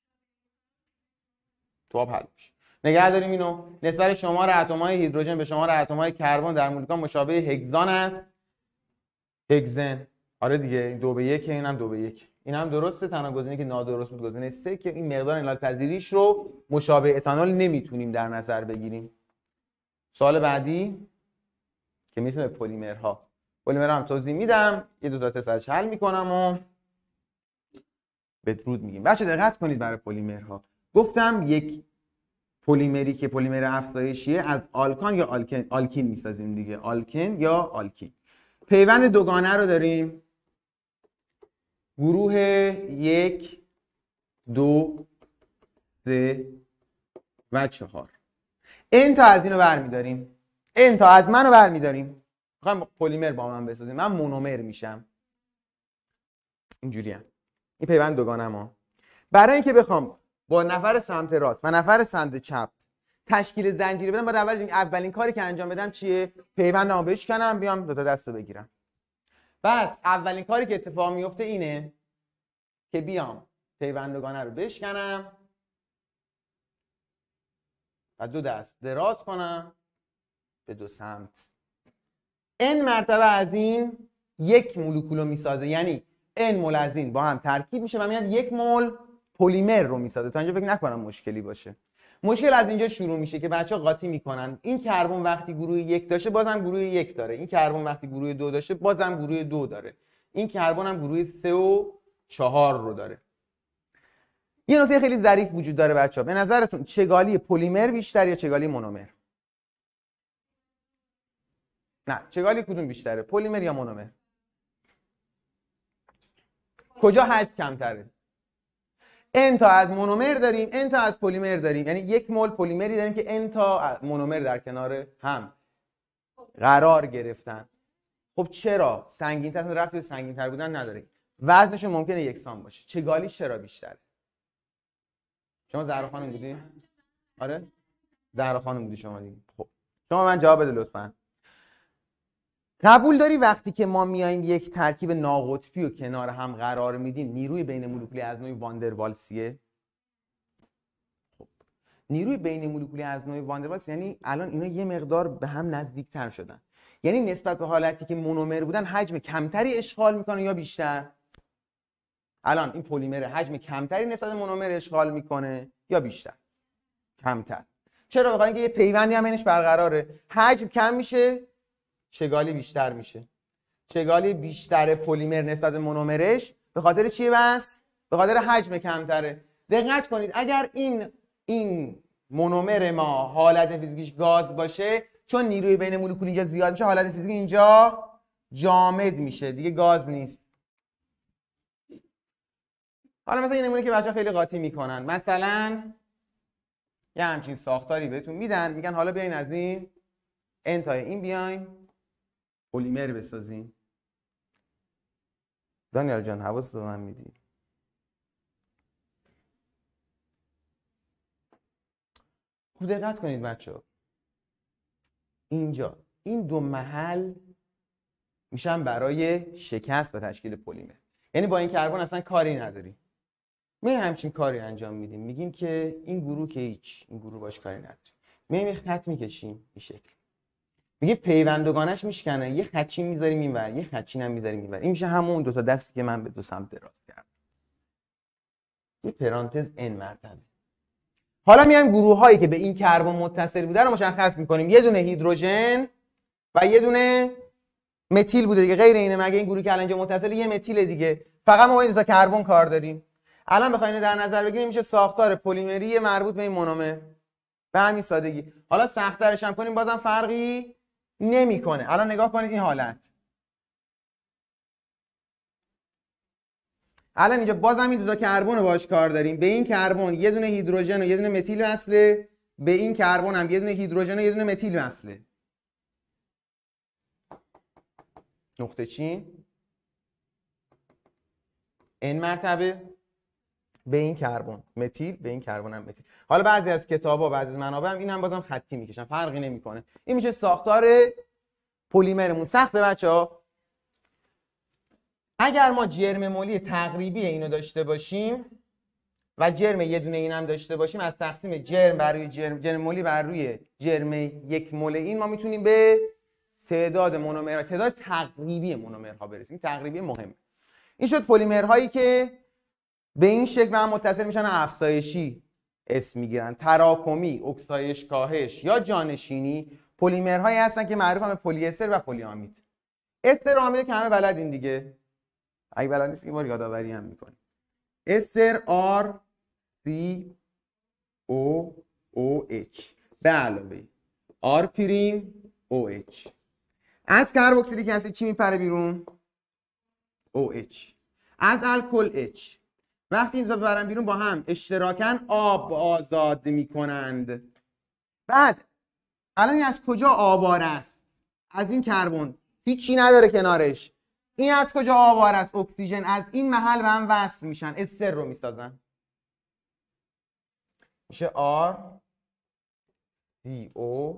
S1: تو آب حل میشه. نگه داریم اینو. نسبت شمار اتم‌های هیدروژن به شمار اتم‌های کربن در مولکول مشابه هگزان است. هگزن. آره دیگه 2 به 1. اینم 2 به 1. این هم درسته. تنها گزینه‌ای که نادرست بود گزینه 3 که این مقدار انلال پذیریش رو مشابه اتانول نمیتونیم در نظر بگیریم. سوال بعدی که میرسه به پلیمرها. پلیمرها هم توضیح میدم، یه دو تا تست حل میکنم و بدرود میگیم. بچه دقت کنید برای پلیمرها. گفتم یک پلیمری که پلیمر افزایشیه از آلکان یا آلکین میسازیم دیگه. آلکن یا آلکین. پیوند دوگانه رو داریم. گروه 1 2 3 و 4. n تا از اینو برمیداریم. n تا از منو برمیداریم. میخوایم پلیمر با من بسازیم. من مونومر میشم. اینجوریه. این پیوند دوگانه ما. برای اینکه بخوام با نفر سمت راست و نفر سمت چپ تشکیل زنجیره بدم، باید اولین کاری که انجام بدم چیه؟ پیوندمو بشکنم، بیام دو تا دستو بگیرم. بس اولین کاری که اتفاق میفته اینه که بیام پیوند دوگانه رو بشکنم و دو دست دراز کنم به دو سمت. n مرتبه از این یک مولکول رو میسازه، یعنی n مول از این با هم ترکیب میشه و میاد 1 مول پلیمر رو میسازه. تا اینجا فکر نکنم مشکلی باشه. مشکل از اینجا شروع میشه که بچه‌ها قاطی میکنن. این کربن وقتی گروه 1 داشته بازم گروه 1 داره. این کربن وقتی گروه 2 داشته بازم گروه 2 داره. این کربن هم گروه 3 و 4 رو داره. یه نکته خیلی ظریف وجود داره بچه‌ها. به نظرتون چگالی پلیمر بیشتر یا چگالی مونومر؟ نه، چگالی کدوم بیشتره؟ پلیمر یا مونومر؟ کجا حجم کمتره؟ n تا از مونومر داریم، n تا از پلیمر داریم. یعنی 1 مول پلیمری داریم که n تا مونومر در کنار هم قرار گرفتن. خب چرا؟ سنگین‌تر، ربطی به سنگین‌تر بودن نداره. وزنشون ممکنه یکسان باشه. چگالی چرا بیشتره؟ شما زهرا خانم بودی؟ آره؟ زهرا خانم بودی شما دیگه. خب شما من جواب بده لطفاً. قبول داری وقتی که ما میایم یک ترکیب ناقطبی و کنار هم قرار میدیم نیروی بین مولکولی از نوع واندروالسیه؟ خب نیروی بین مولکولی از نوع واندروالس یعنی الان اینا یه مقدار به هم نزدیکتر شدن، یعنی نسبت به حالتی که مونومر بودن حجم کمتری اشغال میکنه یا بیشتر؟ الان این پلیمر حجم کمتری نسبت به مونومر اشغال میکنه یا بیشتر؟ کمتر. چرا؟ بخاطر اینکه یه پیوندی هم بینش برقراره. حجم کم میشه، چگالی بیشتر میشه. چگالی بیشتر پلیمر نسبت به مونومرش به خاطر چیه بس؟ به خاطر حجم کمتره. دقت کنید اگر این مونومر ما حالت فیزیکیش گاز باشه، چون نیروی بین مولکول اینجا زیاد میشه، حالت فیزیکی اینجا جامد میشه، دیگه گاز نیست. حالا مثلا یه نمونه که بچه‌ها خیلی قاطی میکنن، مثلا یه همچین ساختاری بهتون میدن، میگن حالا بیاین از این انتای این بیاین پلیمر بسازیم. دانیال جان حواست به من میدی؟ خوب دقت کنید بچه‌ها، اینجا این دو محل میشن برای شکست و تشکیل پلیمر، یعنی با این کربن اصلا کاری نداریم. می همچین کاری انجام میدیم، میگیم که این گروه که هیچ، این گروه باش کاری نداریم، میایم خط میکشیم این شکل، میگه پیوندگانش میشکنه، یه خطی میذاریم اینور، یه خطی هم میذاریم اینور. این میشه همون دو تا دستی که من به دو سمت دراز کردم، یه پرانتز n مرتبه. حالا میایم گروه هایی که به این کربن متصل بوده رو مشخص میکنیم، یه دونه هیدروژن و یه دونه متیل بوده دیگه، غیر اینه. مگه این گروهی که الان اینجا متصل یه متیل دیگه، فقط ما با این دو تا کربن کار داریم. الان بخوایم در نظر بگیریم میشه ساختار پلیمری مربوط به این مونومر، به همین سادگی. حالا سخت‌ترش هم کنیم بازم فرقی نمیکنه. الان نگاه کنید این حالت، الان اینجا بازم این دو تا کربن رو باهاش کار داریم. به این کربن یه دونه هیدروژن و یه دونه متیل وصله، به این کربن هم یه دونه هیدروژن و یه دونه متیل وصله. نقطه چین n مرتبه به این کربن متیل، به این کربن هم متیل. حالا بعضی از کتابا، بعضی از منابع هم اینم بازم خطی میکشن، فرقی نمیکنه. این میشه ساختار پلیمرمون. سخته بچه‌ها؟ اگر ما جرم مولی تقریبی اینو داشته باشیم و جرم یه دونه این هم داشته باشیم، از تقسیم جرم بر روی جرم مولی بر روی جرم یک مول این ما میتونیم به تعداد مونومرها، تعداد تقریبی مونومرها برسیم. تقریبی مهمه. این شد پلیمرهایی که به این شکل هم متصل میشن، افزایشی اسم میگیرن، تراکمی، اکسایش کاهش یا جانشینی. پلیمرهایی هستن که معروفن به پلی استر و پلی آمید. استر و آمید که همه بلدین دیگه، اگه بلد نیست یه بار یادآوری هم میکنیم. استر R C O O H به علاوه R پریم O H. از کربوکسیلیک اسید چی میپره بیرون؟ OH. از الکل H. وقتی این دو تا ببرن بیرون با هم اشتراکن آب آزاد میکنند. بعد الان این از کجا آوار است؟ از این کربن، هیچی نداره کنارش. این از کجا آوار است؟ اکسیژن. از این محل به هم وصل میشن، استر رو میسازن، میشه R C O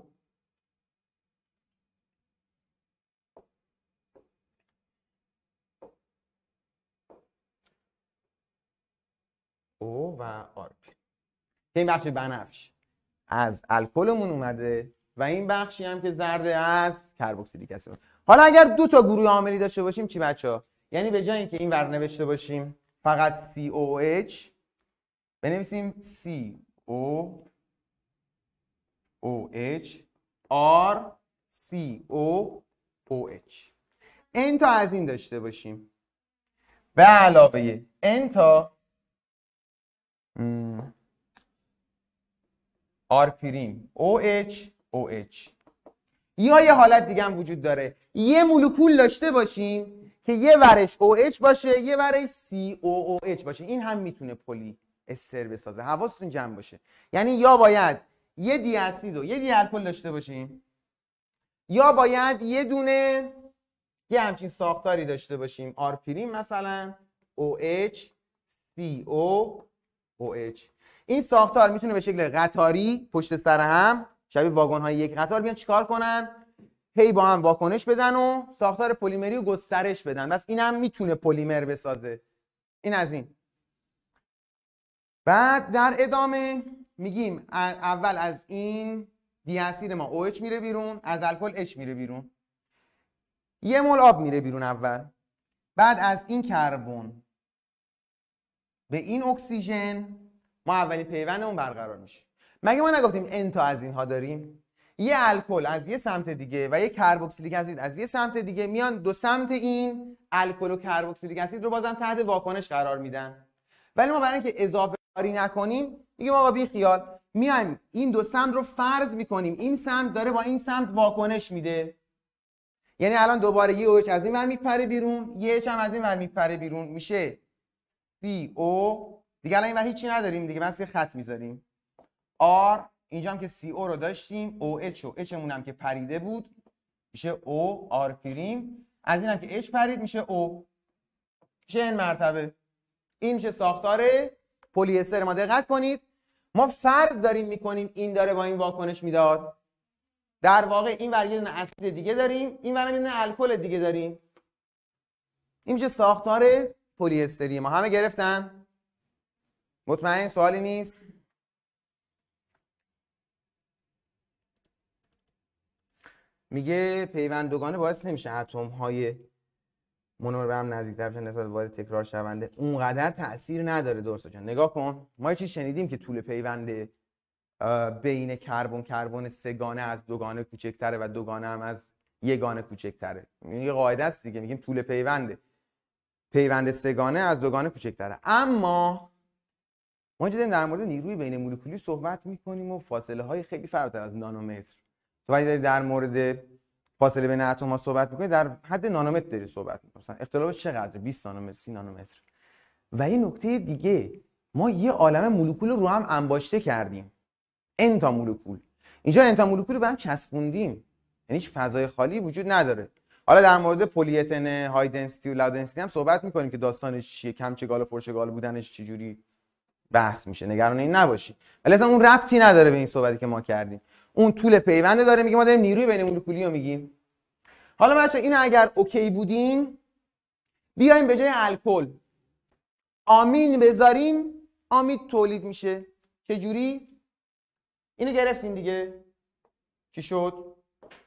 S1: O و آر پی. این بخش بنفش از الکلمون اومده و این بخشی هم که زرده از کربوکسیلیک اسید. حالا اگر دو تا گروه عاملی داشته باشیم چی بچه‌ها؟ یعنی به جای اینکه این ور نوشته باشیم فقط COOH بنویسیم COOH R COOH. n تا از این داشته باشیم به علاوه n تا R پریم OH OH. یا یه حالت دیگه هم وجود داره، یه مولکول داشته باشیم که یه ورش OH باشه یه ورش COOH باشه. این هم میتونه پلی استر بسازه. حواستون جمع باشه. یعنی یا باید یه دی اسید و یه دی الکل داشته باشیم، یا باید یه دونه یه همچین ساختاری داشته باشیم، R پریم مثلا OH COOH. این ساختار میتونه به شکل قطاری پشت سر هم شبیه واگن های یک قطار بیان چیکار کنن؟ هی با هم واکنش بدن و ساختار پلیمری رو گسترش بدن. بس اینم میتونه پلیمر بسازه. این از این. بعد در ادامه میگیم اول از این دی اسید ما OH میره بیرون، از الکل H میره بیرون، 1 مول آب میره بیرون اول. بعد از این کربن به این اکسیژن ما اولین پیوندمون برقرار میشه. مگه ما نگفتیم N تا از اینها داریم؟ یه الکل از یه سمت دیگه و یه کربوکسیلیک اسید از یه سمت دیگه میان دو سمت این الکل و کربوکسیلیک اسید رو بازم تحت واکنش قرار میدن. ولی ما برای اینکه اضافه کاری نکنیم میگیم آقا بی خیال، میایم این دو سمت رو فرض میکنیم این سمت داره با این سمت واکنش میده. یعنی الان دوباره یه OH از این ور میپره بیرون، یه H هم از این ور میپره بیرون، میشه CO. دیگه الان این ور هیچی نداریم دیگه، بس یه خط میذاریم R. اینجا هم که CO رو داشتیم، OH و H مون هم که پریده بود میشه O R پریم. از این هم که H پرید میشه O، میشه N مرتبه. این میشه ساختار پلی استر ما. دقت کنید ما فرض داریم میکنیم این داره با این واکنش میداد. در واقع این ور یه دونه اسید دیگه داریم، این ور یه دونه الکل دیگه داریم. این میشه ساختار پلی استری ما. همه گرفتن؟ مطمئن سوالی نیست؟ میگه پیوند دوگانه باعث نمیشه اتم های مونومر به هم نزدیک‌تر بشن نسبت به واحد تکرار شونده. اونقدر تأثیر نداره. درسته جان. نگاه کن ما یه چیز شنیدیم که طول پیوند بین کربن سه‌گانه از دوگانه کوچکتره و دوگانه هم از یگانه کوچکتره. این یه قاعده است دیگه، میگیم طول پیوند سه‌گانه از دوگانه کوچکتره. اما ما اینجا در مورد نیروی بین مولکولی صحبت میکنیم و فاصله های خیلی فراتر از نانومتر. تو وقتی داری در مورد فاصله بین اتم ها صحبت میکنی در حد نانومتر داری صحبت میکنی. اختلافش چقدره؟ 20 نانومتر 30 نانومتر. و این نکته دیگه، ما یه عالمه مولکول رو هم انباشته کردیم، n تا مولکول. اینجا n تا مولکول رو به هم چسبوندیم، یعنی هیچ فضای خالی وجود نداره. حالا در مورد پلی اتن های دنسیتی و لو دنسیتی هم صحبت میکنیم که داستانش چیه، کم چگال و پرچگال بودنش چجوری بحث میشه، نگران این نباشی. ولی اصلا اون ربطی نداره به این صحبتی که ما کردیم. اون طول پیوند داره. میگه ما داریم نیروی بین مولکولی رو میگیم. حالا بچه اینو اگر اوکی بودین بیایم به جای الکل آمین بذاریم، آمید تولید میشه. چجوری؟ اینو گرفتین دیگه. چی شد؟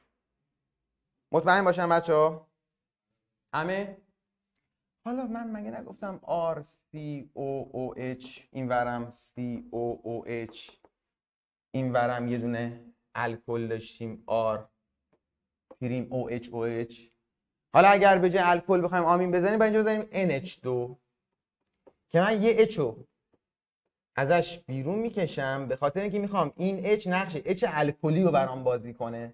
S1: مطمئن باشن بچه‌ها همه؟ حالا من مگه نگفتم RCOOH این ورم COOH این ورم یه دونه الکل داشتیم R پریم OH. حالا اگر به جای الکل بخوایم آمین بزنیم باید اینجا بزنیم NH2 که من یه H رو ازش بیرون میکشم به خاطر اینکه میخوام این H نقش H الکلی رو برام بازی کنه.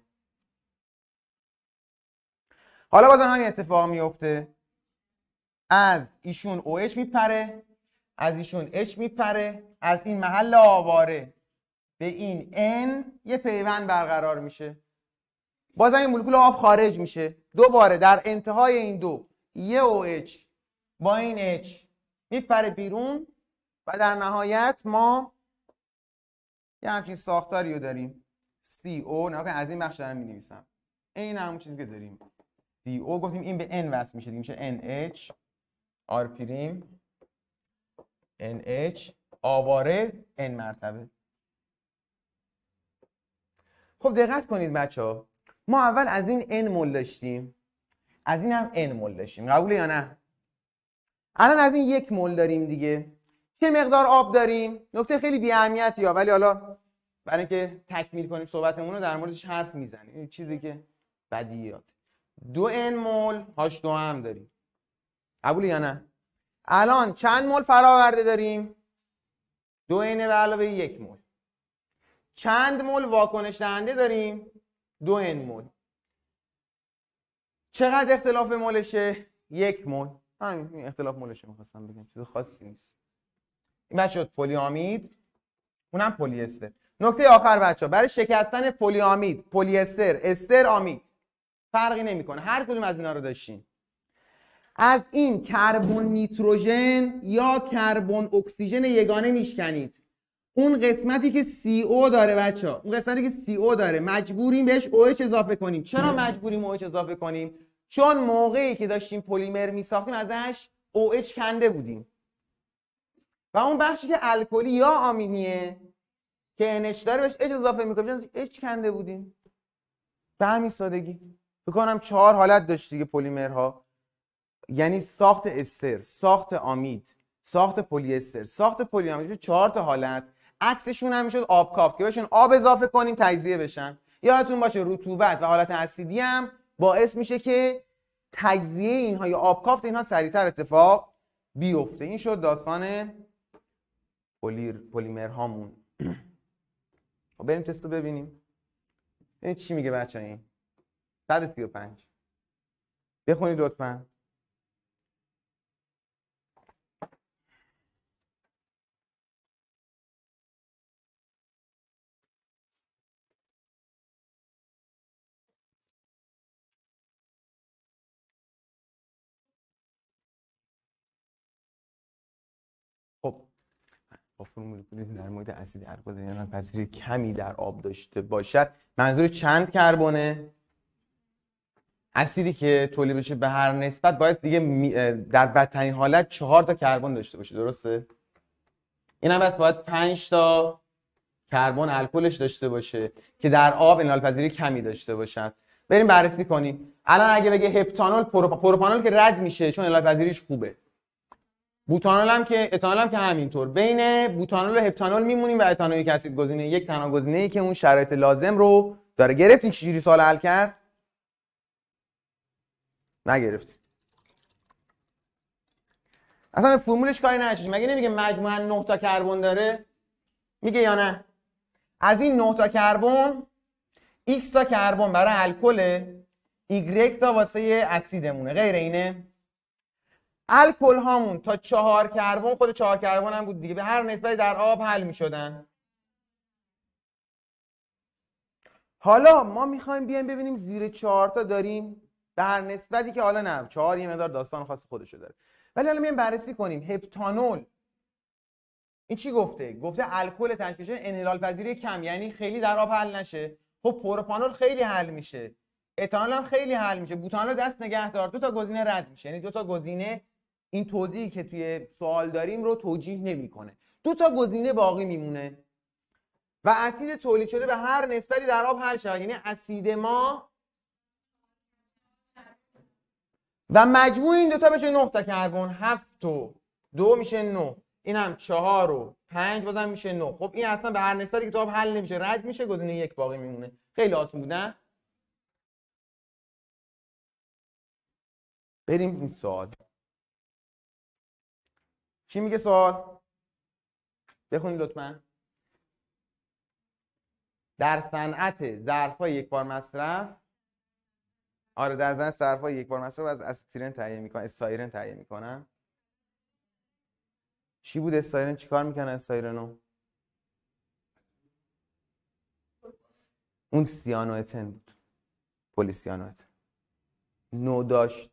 S1: حالا بازم همین اتفاق میفته، از ایشون OH میپره، از ایشون H میپره، از این محل آواره به این N یه پیوند برقرار میشه. بازم این مولکول آب خارج میشه. دوباره در انتهای این دو یه OH با این H میپره بیرون و در نهایت ما یه همچین ساختاری رو داریم CO. نه از این بخش دارم مینویسم، این همون چیزی که داریم CO. گفتیم این به N وصل میشه، میشه NH R پریم NH آواره N مرتبه. خب دقت کنید بچه‌ها، ما اول از این N مول داشتیم، از این هم N مول داشتیم، قبوله یا نه؟ الان از این 1 مول داریم دیگه. چه مقدار آب داریم؟ نکته خیلی بی اهمیتیه ولی حالا برای اینکه تکمیل کنیم صحبتمون رو در موردش حرف میزنیم. این چیزی که بدیهیات. 2N مول H2 هم داریم، قبوله یا نه؟ الان چند مول فراورده داریم؟ 2N به علاوه 1 مول. چند مول واکنش دهنده داریم؟ 2N مول. چقدر اختلاف مولشه؟ 1 مول. همین اختلاف مولشه می‌خواستم بگم، چیز خاصی نیست. این بچه شد پلی آمید، اونم پلی استر. نکته آخر بچه‌ها، برای شکستن پلی آمید، پلی استر، استر آمید فرقی نمیکنه، هر کدوم از اینا رو داشتین. از این کربن نیتروژن یا کربن اکسیژن یگانه میشکنید، اون قسمتی که CO داره بچه‌ها، اون قسمتی که CO داره مجبوریم بهش OH اضافه کنیم. چرا مجبوریم OH اضافه کنیم؟ چون موقعی که داشتیم پلیمر میساختیم ازش OH کنده بودیم و اون بخشی که الکلی یا آمینیه که NH داره بهش H اضافه میکنیم، چون H کنده بودیم. به همین سادگی. فکر کنم 4 حالت داشت دیگه پلیمرها، یعنی ساخت استر، ساخت آمید، ساخت پلی استر، ساخت پلی آمید، 4 تا حالت. عکسشون هم میشد آب کاف که بهشون آب اضافه کنیم تجزیه بشن. یادتون باشه رطوبت و حالت اسیدی هم باعث میشه که تجزیه اینها یا آب کافت اینها سریعتر اتفاق بیفته. این شد داستان پلیمر هامون. بریم تست رو ببینیم. این چی میگه بچه؟ این 135 بخونید لطفا. خب با فرمول در مورد اسید الکل اینا پذیری کمی در آب داشته باشد، منظور چند کربونه؟ اسیدی که تولید بشه به هر نسبت باید دیگه در بدترین حالت 4 تا کربن داشته باشه، درسته؟ این هم بس باید 5 تا کربن الکلش داشته باشه که در آب انال پذیری کمی داشته باشد. بریم بررسی کنیم. الان اگه بگه هپتانول، پروپانول که رد میشه چون انال پذیریش خوبه. بوتانول هم که اتانول هم که همینطور. بین بوتانول و هپتانول میمونیم و اتانویک اسید گزینه یک تنها گزینه‌ای که اون شرایط لازم رو داره. گرفتین چجوری سوال حل کرد؟ نگرفتین. اصلا فرمولش کاری نداشت. مگه نمیگه مجموعاً 9 تا کربن داره؟ میگه یا نه؟ از این 9 تا کربن X تا کربن برای الکل، Y تا واسه اسیدمونه. غیر اینه؟ الکل هامون تا 4 کربن، خود 4 کربن هم بود دیگه، به هر نسبتی در آب حل می‌شدن. حالا ما می‌خوایم بیایم ببینیم زیر 4 تا داریم به هر نسبتی که حالا نه 4 یه مقدار داستان خاص خودشو داره. ولی حالا میایم بررسی کنیم. هپتانول این چی گفته؟ گفته الکل تشکیل شده انحلال پذیری کم، یعنی خیلی در آب حل نشه. خب پروپانول خیلی حل میشه، اتانول هم خیلی حل میشه، بوتانول دست نگه دار. 2 تا گزینه رد میشه، یعنی 2 تا گزینه این توضیحی که توی سوال داریم رو توجیه نمیکنه. 2 تا گزینه باقی میمونه و اسید تولید شده به هر نسبتی در آب حل شود، یعنی اسید ما و مجموع این 2 تا بشه 9 تا کربن. 7 و 2 میشه 9، این هم 4 و 5 بازم میشه 9. خب این اصلا به هر نسبتی که تو آب حل نمیشه، رد میشه، گزینه 1 باقی میمونه. خیلی آسون بود نه؟ بریم این سوال. چی میگه سوال؟ بخونید لطفاً. در صنعت ظرف‌های یک بار مصرف، آره در صنعت ظرف‌های یک بار مصرف از استیرن تهیه میکنن، استایرن تهیه میکنن. چی بود استایرن؟ چیکار میکنه استایرنو؟ اون سیانوئتن بود، پلی سیانوئتن. نو داشت.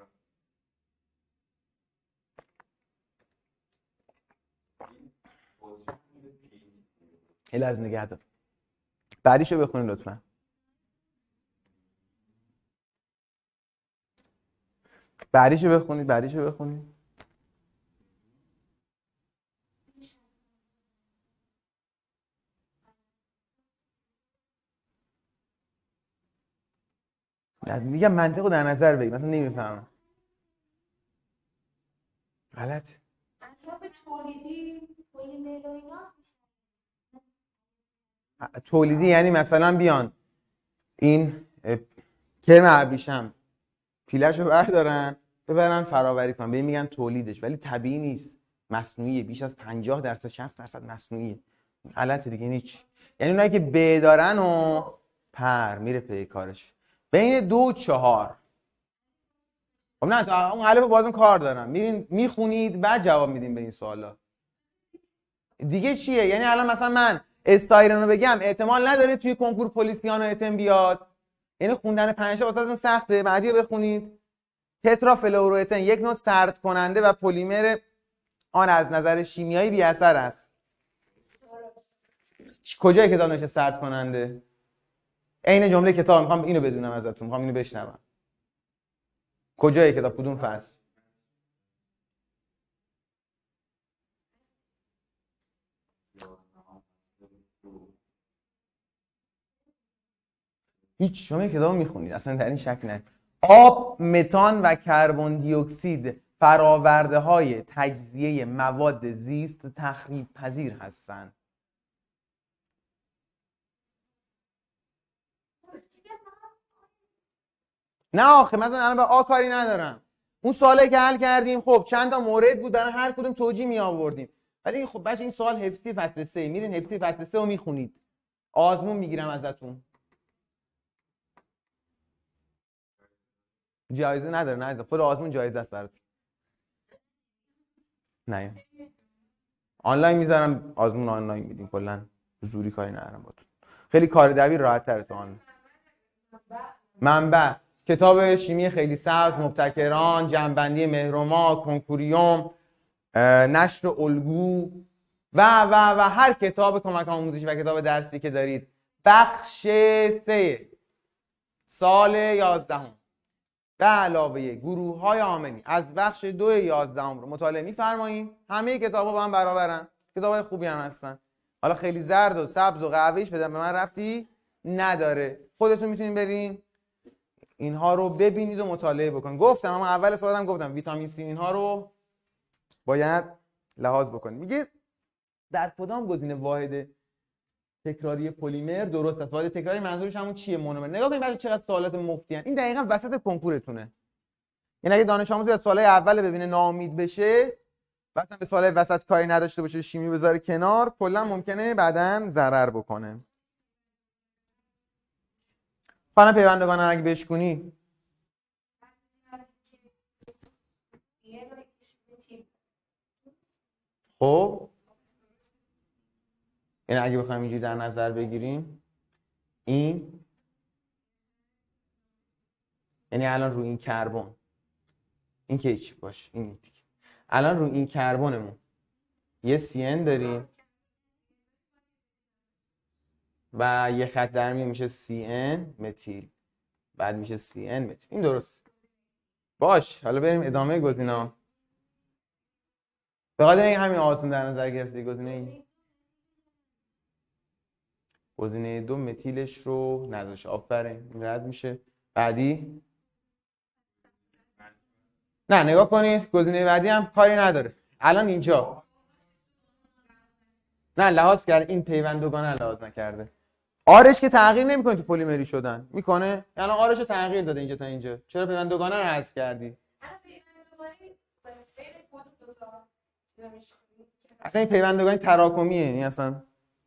S1: هل از نگه دار. بعدیشو بخونید لطفا. بعدیشو بخونید. میگم منطقو در نظر بگیر، مثلا نمیفهمم. غلط. تولیدی یعنی مثلا بیان این کرم ابریشم پیله‌شو بردارن ببرن فراوری کنن، به میگن تولیدش، ولی طبیعی نیست، مصنوعیه. بیش از 50% 60% مصنوعیه. غلطه دیگه. یعنی اونایی که ب دارن و پر میره پی کارش. بین 2 و 4. خب نه تا اون الف بازم کار دارم، میرین میخونید بعد جواب میدین به این سوالا دیگه. چیه؟ یعنی الان مثلا من استایرن رو بگم احتمال نداره توی کنکور پلیسیان و اتم بیاد، یعنی خوندن 5 تا واسهتون سخته. بعدی بخونید. تترافلوروئتن یک نوع سرد کننده و پلیمر آن از نظر شیمیایی بی اثر است. کجای کتاب نوشته سرد کننده؟ عین جمله کتاب. میخوام اینو بدونم ازتون، میخوام اینو بشنوم. کجای کتاب؟ کدوم فصل؟ هیچ، شما این کتاب میخونید اصلا در این شک نه. آب، متان و کربن دی اکسید فراورده های تجزیه مواد زیست تخریب پذیر هستند. نه آخه مثلا الان به آ کاری ندارم. اون سوالی که حل کردیم خب چند تا مورد بود، در هر کدوم توجیه می آوردیم. ولی خب بچه این سوال حفظی فصل 3، میرین حفظی فصل 3 رو میخونید. آزمون میگیرم ازتون. جایزه نداره نه عزیزم، خود آزمون جایزه است براتون. نه آنلاین میذارم، آزمون آنلاین میدیم، کلا زوری کاری ندارم باتون. خیلی کار دبیر راحت تره تو آنلاین. منبع: کتاب شیمی خیلی سبز، مبتکران، جنبندی مهرما، کنکوریوم، نشر الگو و هر کتاب کمک آموزشی و کتاب درسی که دارید. بخش 3 سال 11 به علاوه گروه های آمنی از بخش 2 11 رو مطالعه می‌فرمایید. همه کتاب‌ها با هم برابرن، کتاب‌های خوبی هم هستن. حالا خیلی زرد و سبز و قهوه‌ایش به من ربطی نداره. خودتون میتونید برین اینها رو ببینید و مطالعه بکنید. گفتم اما اول صحبتم گفتم ویتامین سی اینها رو باید لحاظ بکنید. میگه در کدام گزینه واحد تکراری پلیمر درست است؟ واحد تکراری منظورش همون چیه؟ مونومر. نگاه کنید بچه‌ها چقدر سوالات مفتی ان. این دقیقاً وسط کنکورتونه. یعنی اگه دانش آموز بیاد سوالای اول ببینه ناامید بشه، مثلا به سوالای وسط کاری نداشته باشه، شیمی بذاره کنار، کلا ممکنه بعداً ضرر بکنه. خانم پیوندگان اگه بشکنی خب یعنی اگه بخوایم اینجوری در نظر بگیریم، این یعنی الان رو این کربن، این که چی باشه، این دیگه الان رو این کربنمون یه CN داریم و یه خط در میون میشه CN متیل، بعد میشه CN متیل. این درست باش. حالا بریم ادامه گزینه‌ها. به خاطر این همین آسون در نظر گرفتی گزینه 2 متیلش رو نذاشه. آفرین، رد میشه. بعدی نه نگاه کنید، گزینه بعدی هم کاری نداره. الان اینجا نه لحاظ کرده، این پیوند دوگانه لحاظ نکرده. آرش که تغییر نمیکنه تو پلیمری شدن میکنه، یعنی آرش رو تغییر داده اینجا تا اینجا. چرا پیوند دوگانه رو حذف کردی؟ اصلا این پیوند دوگانه تراکمیه، این اصلا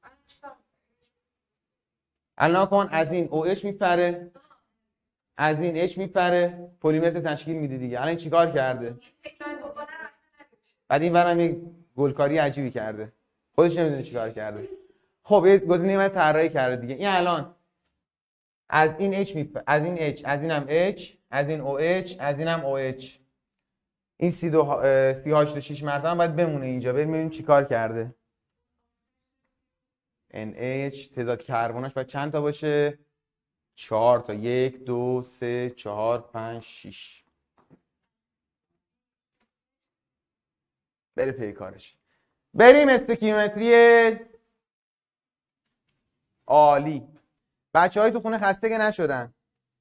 S1: الان کن از این OH میپره، از این H میپره، پلیمر تشکیل میده دیگه. الان چیکار کرده؟ بعد این ورم یک گلکاری عجیبی کرده، خودش نمیدونه چیکار کرده. خب یه گزینه من طراحی کرده دیگه. این الان از این H میپره، از این H، از اینم H، از این OH، از اینم OH. این CH6 مرتبه باید بمونه اینجا. بریم ببینیم چیکار کرده. NH تعداد کربناش باید چند تا باشه؟ 4 تا. 1 2 3 4 5 6. بره پی کارش. بریم استوکیومتری. عالی. بچه‌های تو خونه خسته که نشدن؟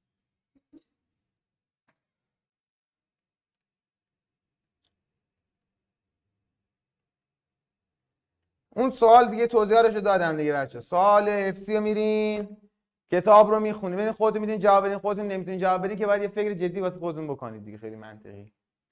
S1: اون سوال دیگه توضیحاتشو دادم دیگه بچه. سوال حفظی رو میرین کتاب رو میخونید، ببین خودتون میتونید جواب بدین، خودتون نمیتونید جواب بدین که باید یه فکر جدی واسه خودتون بکنید دیگه. خیلی منطقی.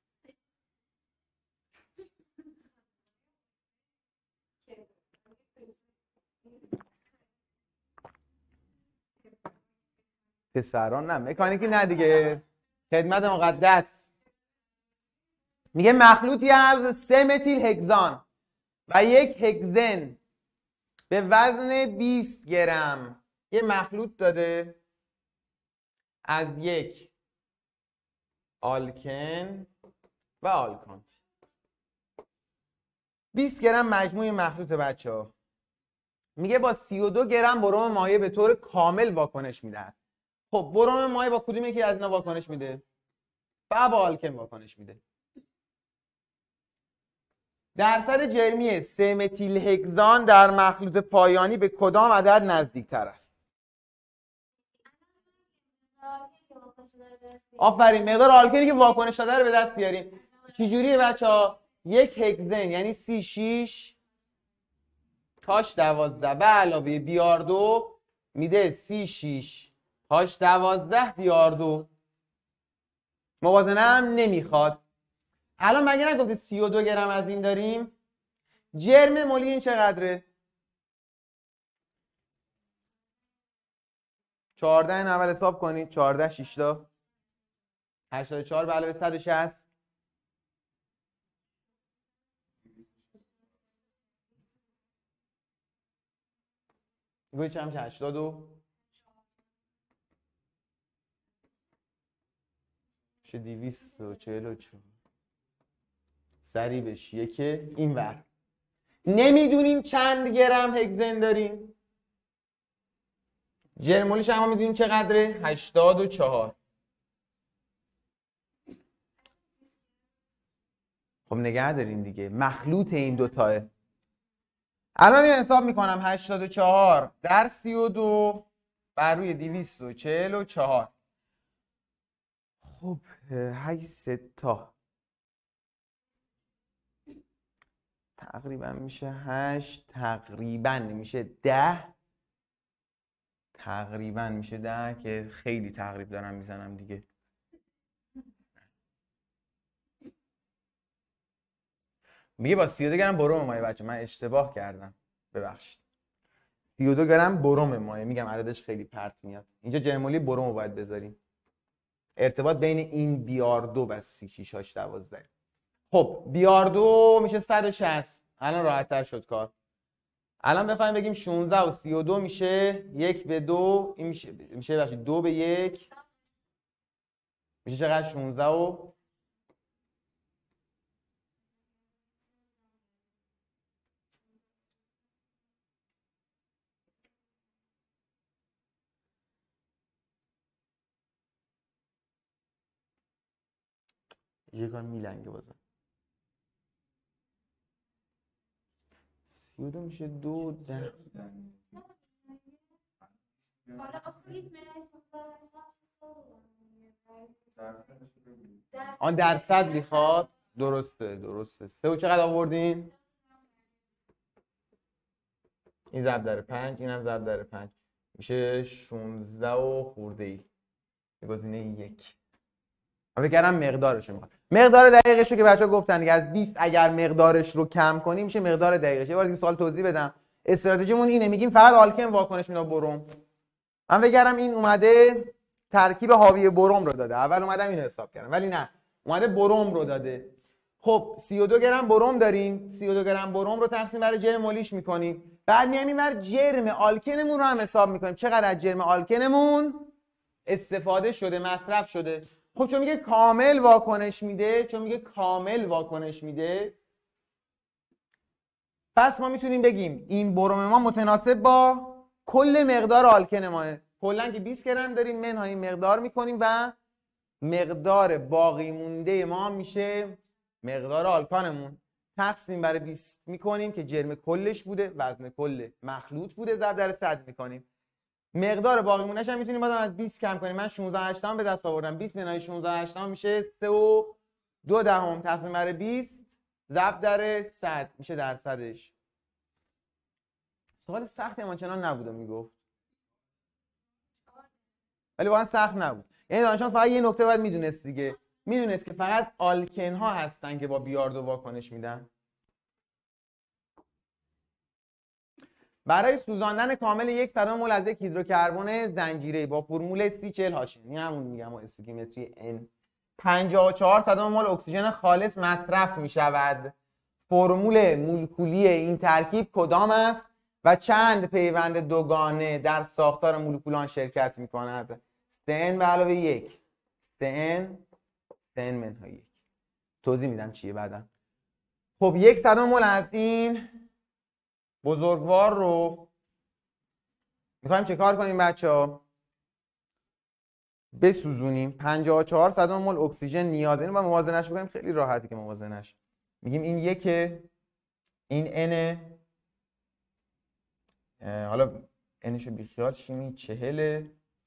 S1: پسران نه، مکانیکی نه دیگه، خدمت مقدس. میگه مخلوطی از 3 متیل هگزان و 1 هگزن به وزن 20 گرم یه مخلوط داده از 1 آلکن و آلکان. 20 گرم مجموع مخلوط بچه ها. میگه با 32 گرم بروم مایع به طور کامل واکنش میدهد. خب بروم مایع با کدوم یکی از اینا واکنش میده؟ فقط با آلکن واکنش میده. درصد جرمی 3 متیل هگزان در مخلوط پایانی به کدام عدد نزدیکتر است؟ آفرین، مقدار آلکنی که واکنش داده رو به دست بیاریم. چجوریه بچه‌ها؟ یک هگزن یعنی C6 تاش 12 به علاوه بیار2 میده C6 تاش 12 بیار2. موازنه هم نمیخواد. الان مگه نگفتید 32 گرم از این داریم؟ جرم مولی این چقدره؟ 14 این اول حساب کنید. 14 6 تا 84 به علاوه 160 گوی چند میشه؟ 82 میشه 244 سریع بشیه که این ور نمیدونیم چند گرم هگزن داریم. جرمولیش هم میدونیم چقدره؟ 84. خب نگه دارین دیگه، مخلوط این دوتاه. الان یه حساب میکنم 84 در 32 بر روی 244. خب 8 تا تقریبا میشه 8 تقریبا میشه 10 تقریبا میشه 10 که خیلی تقریب دارم میزنم دیگه. میگه با 32 گرم بروم مایع. بچه من اشتباه کردم ببخشید. 32 گرم بروم مایع، میگم عددش خیلی پرت میاد. اینجا جرمولی بروم رو باید بذاریم. ارتباط بین این بیار2 و C6 هاش 12. خب بیار2 میشه 160. الان راحت تر شد کار. الان بخوایم بگیم 16 و 32 میشه 1 به 2. این میشه بخشید 2 به 1 میشه چقدر؟ 16 و یکان میلنگه بازم. 32 میشه 2 10. آن درصد میخواد. درسته. 3 و چقدر آوردین؟ این ضرب در 5 اینم ضرب در 5 میشه 16 و خورده ای. گزینه 1. من فکر کردم مقدارش رو میخواد. مقدار دقیقش رو که بچه‌ها گفتن دیگه، از 20 اگر مقدارش رو کم کنیم میشه مقدار دقیقش. یه بار دیگه سوال توضیح بدم. استراتژیمون اینه، میگیم فقط آلکن واکنش میده بروم. من فکر کردم این اومده ترکیب حاوی بروم رو داده. اول اومدم اینو حساب کردم ولی نه، اومده بروم رو داده. خب 32 گرم بروم داریم. 32 گرم بروم رو تقسیم بر جرم مولیش میکنیم. بعد میایم اینور جرم آلکنمون رو هم حساب میکنیم. چقدر از جرم آلکنمون استفاده شده، مصرف شده. خب چون میگه کامل واکنش میده، پس ما میتونیم بگیم این بروم ما متناسب با کل مقدار آلکن ماه. کلا که 20 گرم داریم منهای مقدار میکنیم و مقدار باقی مونده ما میشه مقدار آلکانمون. تقسیم بر 20 میکنیم که جرم کلش بوده، وزن کل مخلوط بوده، ضرب در 100 میکنیم. مقدار باقی مونده‌اش هم میتونیم بازم از 20 کم کنیم. من 16 8 به دست آوردم. 20 منهای 16 8 میشه 3 و 2 دهم تقسیم بر 20 ضرب در 100 میشه درصدش. سوال سختی اما چنان نبوده میگفت، ولی واقعا سخت نبود. یعنی دانشجویان فقط یه نکته باید میدونست دیگه، میدونست که فقط آلکن ها هستن که با بیار2 واکنش میدن. برای سوزاندن کامل 1 مول از یک هیدروکربن زنجیره‌ای با فرمول C40H، این همون میگم استیکیمتری N، 54 مول اکسیژن خالص مصرف میشود. فرمول مولکولی این ترکیب کدام است و چند پیوند دوگانه در ساختار مولکولان شرکت میکند؟ CN به علاوه 1 CN منهای 1. توضیح میدم چیه بعدا. خب 1 مول از این بزرگوار رو میخوایم چه کار کنیم بچه‌ها؟ بسوزونیم 54 صدم مول اکسیژن نیاز. اینو با موازنه‌اش بکنیم خیلی راحتی که موازنه‌اش. میگیم این یکه، این n، حالا نشو بیخیال شیمی 40،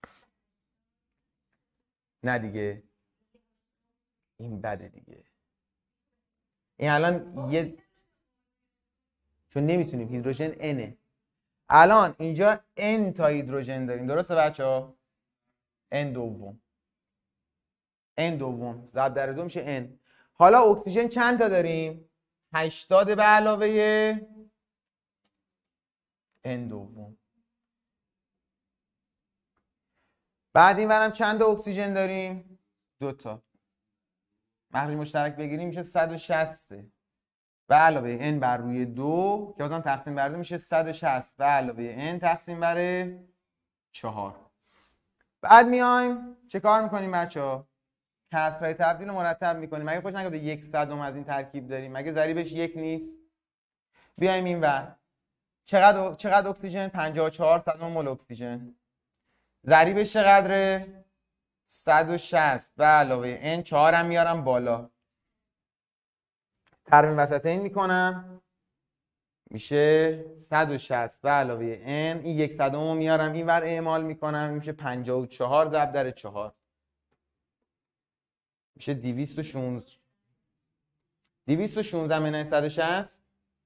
S1: نه دیگه این بده دیگه، این الان یه، چون نمیتونیم هیدروژن n، الان اینجا n تا هیدروژن داریم درسته بچه‌ها؟ n دوم، n دوم ضرب در 2 میشه n. حالا اکسیژن چند تا داریم؟ 80 به علاوه n دوم. بعد این ورم چند تا اکسیژن داریم؟ 2 تا. مخرج مشترک بگیریم میشه 160 به علاوه n بر روی 2 که بازم تقسیم بر 2 میشه 160 به علاوه n تقسیم بر 4. بعد میایم چه کار میکنیم بچه‌ها؟ کسرهای تبدیل رو مرتب میکنیم. مگه خوش نگفته 1/100 از این ترکیب داریم؟ مگه ضریبش 1 نیست؟ بیایم این ور. چقدر اکسیژن؟ 54 صدم مول اکسیژن. ضریبش چقدره؟ 160 به علاوه n، 4 هم میارم بالا، ترمیم وسطین میکنم میشه 160 به علاوه n، این 100 رو میارم این ور اعمال میکنم میشه 54 ضرب در 4 میشه 216. 216 منهای 160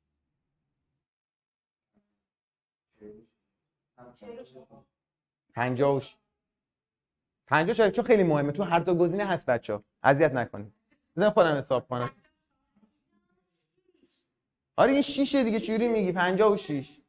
S1: 50 چون خیلی مهمه، تو هر دو گزینه هست بچه‌ها، اذیت نکنید. بذار خودم حساب کنم. آره این 6 دیگه، چجوری میگی 56؟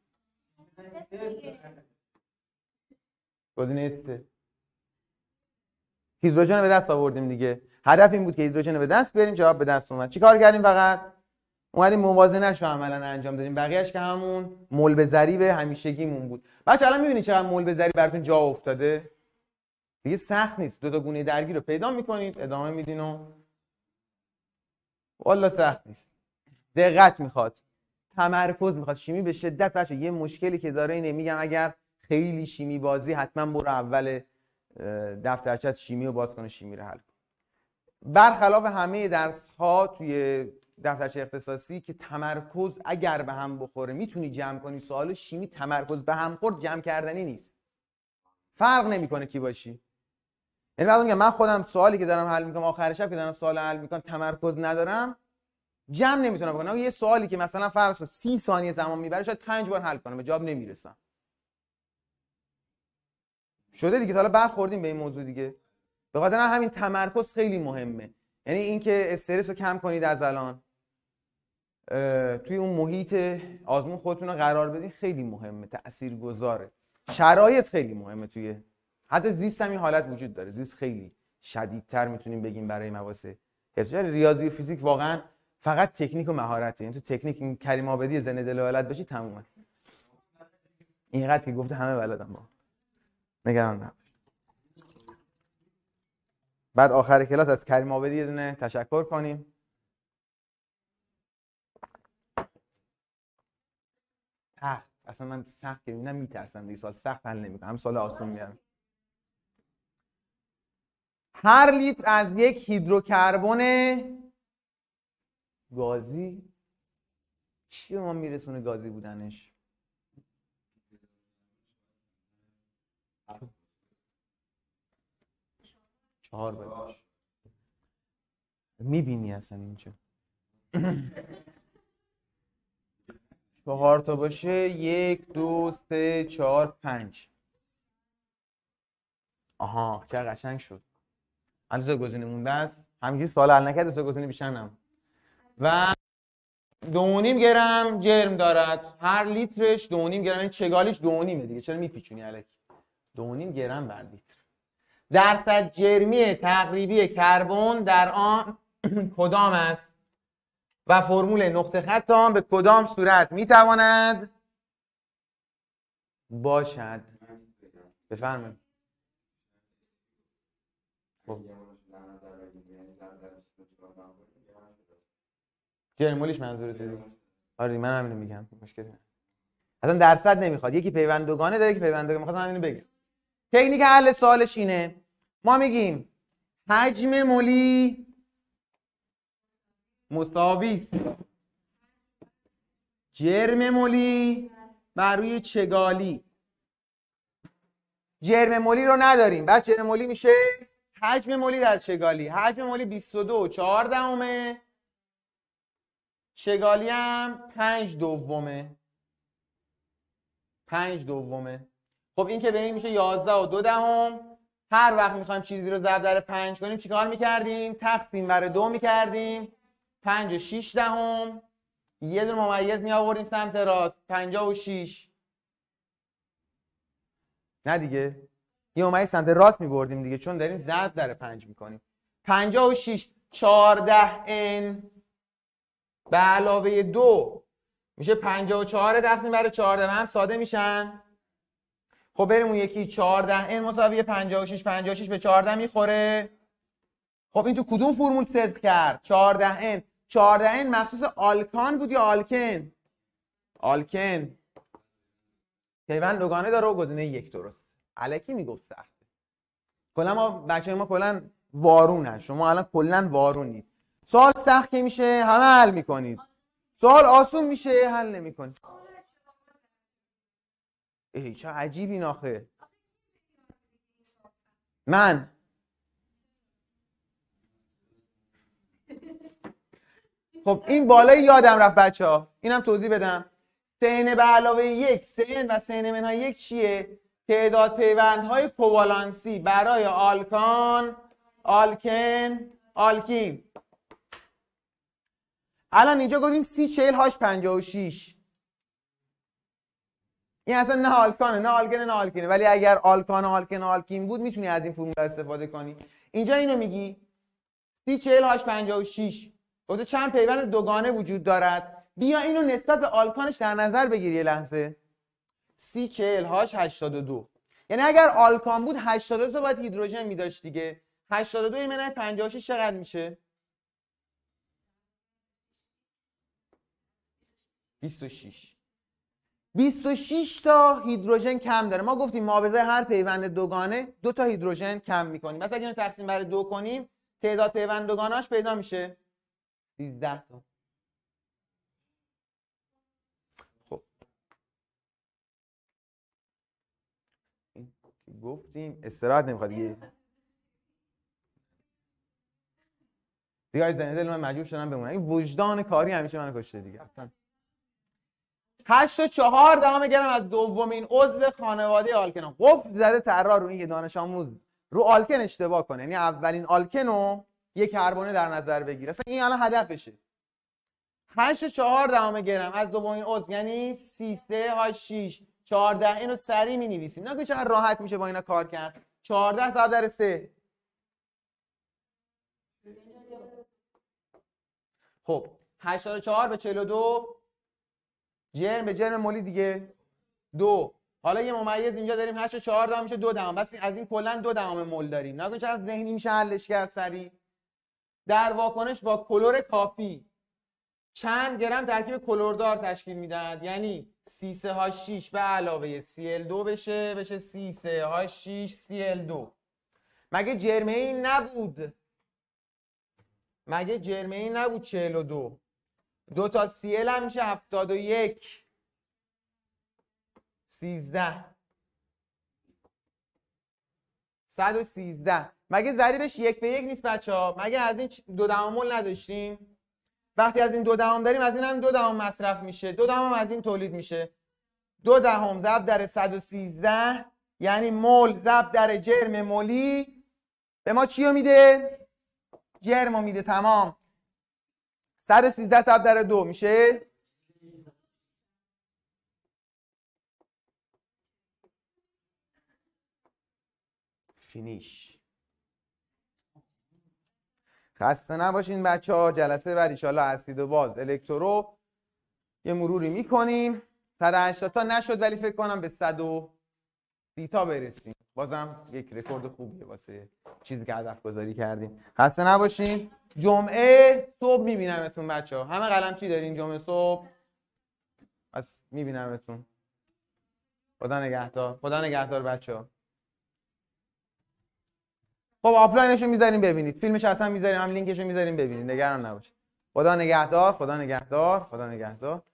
S1: گزینه است. هیدروژن رو به دست آوردیم دیگه. هدف این بود که هیدروژن رو به دست بیاریم، جواب به دست اومد. چیکار کردیم؟ فقط اومدیم موازنه‌اش رو عملاً انجام دادیم. بقیه‌اش که همون مول به ضریب همیشگیمون بود. بچه‌ها الان می‌بینید چقدر مول به ضریب براتون جا افتاده؟ دیگه سخت نیست. دو تا گونه درگیر رو پیدا می‌کنید، ادامه میدین و والله سخت نیست. دقت می‌خواد. تمرکز می‌خواد. شیمی به شدت بچه یه مشکلی که داره اینه، میگم اگر خیلی شیمی بازی حتما برو اول دفترچه از شیمی رو باز کن، شیمی رو حل کن. برخلاف همه درس‌ها توی دفترچه اختصاصی که تمرکز اگر به هم بخوره میتونی جمع کنی سوال، شیمی تمرکز به هم خورد جمع کردنی نیست. فرق نمیکنه کی باشی. یعنی بعضی میگم من خودم سوالی که دارم حل میکنم آخر شب که دارم سوال حل میکنم تمرکز ندارم جمع نمیتونم بکنم. یه سوالی که مثلا فرض کن 30 ثانیه زمان میبره شاید 5 بار حل کنم به جواب نمیرسم. شده دیگه، حالا برخوردیم به این موضوع دیگه. به خاطر همین تمرکز خیلی مهمه. یعنی اینکه استرس رو کم کنید از الان، توی اون محیط آزمون خودتون رو قرار بدین، خیلی مهمه، تاثیرگذاره. شرایط خیلی مهمه، توی حتی زیست هم این حالت وجود داره. زیست خیلی شدیدتر میتونیم بگیم برای مباحث حفظی. ریاضی و فیزیک واقعا فقط تکنیک و مهارته. یعنی تو تکنیک این کریم آبادی زنده دل و بلد باشی تمومه. اینقدر که گفته همه بلدن، با نگران نباش. بعد آخر کلاس از کریم آبادی یه دونه تشکر کنیم. سخت، اصلا من سخت که میبینم میترسم دیگه، سوال سخت حل نمیکنم، هم سوال آسون میارم. هر لیتر از یک هیدروکربن گازی چی ما میرسونه گازی بودنش؟ چهار باشه. میبینی اصلا اینجا 4 تا باشه، 1 2 3 4 5. آها چه قشنگ شد. الان دو تا گزینه مونده است، همینجوری سوال حل نکرد، دو تا گزینه بیشتر نمون. و 2.5 گرم جرم دارد. هر لیترش 2.5 گرم، این چگالیش 2.5 دیگه، چرا میپیچونی الکی؟ 2.5 گرم بر لیتر. درصد جرمی تقریبی کربن در آن کدام است؟ و فرمول نقطه خط آن به کدام صورت میتواند باشد؟ بفرمایید. جرمولیش منظورته دیگه؟ آره من همینو میگم، مشکلی نداره. اصلا درصد نمیخواد، یکی پیوند دوگانه داره که پیوند دوگانه. میخواستم همینو بگم. تکنیک حل سوالش اینه، ما میگیم حجم مولی مساوی است جرم مولی بر روی چگالی. جرم مولی رو نداریم، بعد جرم مولی میشه حجم مولی در چگالی. حجم مولی 22/4، چگالی هم 5/2. 5/2. خب این که به این میشه 11/2. هر وقت میخوایم چیزی رو ضرب در 5 کنیم چیکار میکردیم؟ تقسیم بر 2 میکردیم. 5/6. یه دونه ممیز می آوردیم سمت راست، 56. نه دیگه، یه ممیز سمت راست می بردیم دیگه، چون داریم ضرب در 5 میکنیم. 56 14n به علاوه 2 میشه 54 تقسیم بر 14 هم ساده میشن. خب بریم اون یکی 14n مساوی 56. 56 به 14 میخوره. خب این تو کدوم فرمول صدق کرد؟ 14n. 14n مخصوص آلکان بود یا آلکن؟ آلکن. پیوند دوگانه داره و گزینه 1 درست. الکی میگفت سخته. کلا ما بچه‌ها ما کلا وارونن، شما الان کلا وارونید. سوال سخت که میشه همه حل میکنید، سوال آسون میشه حل نمیکنید. چه عجیبی ناخه. من خب این بالای یادم رفت بچه‌ها، اینم توضیح بدم. سن به علاوه 1 سن و سن منهای 1 چیه؟ تعداد پیوندهای کووالانسی برای آلکان، آلکن، آلکین. الان اینجا گفتیم 30 40 H56. این اصلا نه آلکانه نه آلکن نه آلکینه، ولی اگر آلکان آلکن آلکین بود میتونی از این فرمول استفاده کنی. اینجا اینو میگی 30 40 H56 گفته چند پیوند دوگانه وجود دارد. بیا اینو نسبت به آلکانش در نظر بگیر یه لحظه. 30 40 H82. یعنی اگر آلکان بود 82 تا باید هیدروژن میداشت دیگه. 82 منهای 56 چقدر میشه؟ 26. 26 تا هیدروژن کم داره. ما گفتیم ما به ازای هر پیوند دوگانه 2 تا هیدروژن کم میکنیم. مثلا اگه اینو تقسیم بر 2 کنیم تعداد پیوند دوگانه‌اش پیدا میشه 13 تا. خب این گفتیم استراحت نمیخواد دیگه. دیگه از دل من مجبور شدم بمونم. این وجدان کاری همیشه منو کشته دیگه. 8.4 گرم از دومین عضو خانواده آلکن. قفل زده طراح رو این دانش آموز رو آلکن اشتباه کنه، یعنی اولین آلکن رو یک کربونه در نظر بگیره. اصلا این الان هدفشه. 8.4 گرم از دومین عضو یعنی 33H6 14. اینو سریع می‌نویسیم. نگو چقدر راحت میشه با اینا کار کرد. 14 ضرب در 3. خب 84 به 42 جرم به جرم مولی دیگه 2. حالا یه ممیز اینجا داریم 8.4 میشه 2 دهم. بس از این کلا 2 دهم مول داریم. نگو چقدر ذهنی میشه حلش کرد سریع. در واکنش با کلور کافی چند گرم ترکیب کلوردار تشکیل میدهد؟ یعنی C3H6 به علاوه Cl2 بشه C3H6 Cl2. مگه جرمه این نبود؟ مگه جرمه این نبود 42؟ 2 تا Cl هم میشه 71 13 113. مگه ضریبش 1 به 1 نیست بچه‌ها؟ مگه از این 2 دهم مول نداشتیم؟ وقتی از این 2 دهم داریم از این هم 2 دهم مصرف میشه، 2 دهم از این تولید میشه. 2 دهم ضرب در 113 یعنی مول ضرب در جرم مولی به ما چی رو میده؟ جرم رو میده. تمام. 113 ضرب در 2 میشه فینیش. خسته نباشین بچه‌ها. جلسه بعد ان شاءالله اسید و باز الکترو یه مروری میکنیم. 180 تا نشد ولی فکر کنم به 130 تا برسیم. بازم یک رکورد خوبیه واسه چیزی که هدف گذاری کردیم. خسته نباشین. جمعه صبح میبینمتون بچه‌ها. همه قلمچی دارین جمعه صبح؟ پس میبینمتون. خدا نگهدار. خدا نگهدار بچه‌ها. خب آفلاینشو میذاریم ببینید، فیلمش اصلا میذاریم، هم لینکشو میذاریم ببینید، نگران نباشید. خدا نگهدار. خدا نگهدار. خدا نگهدار.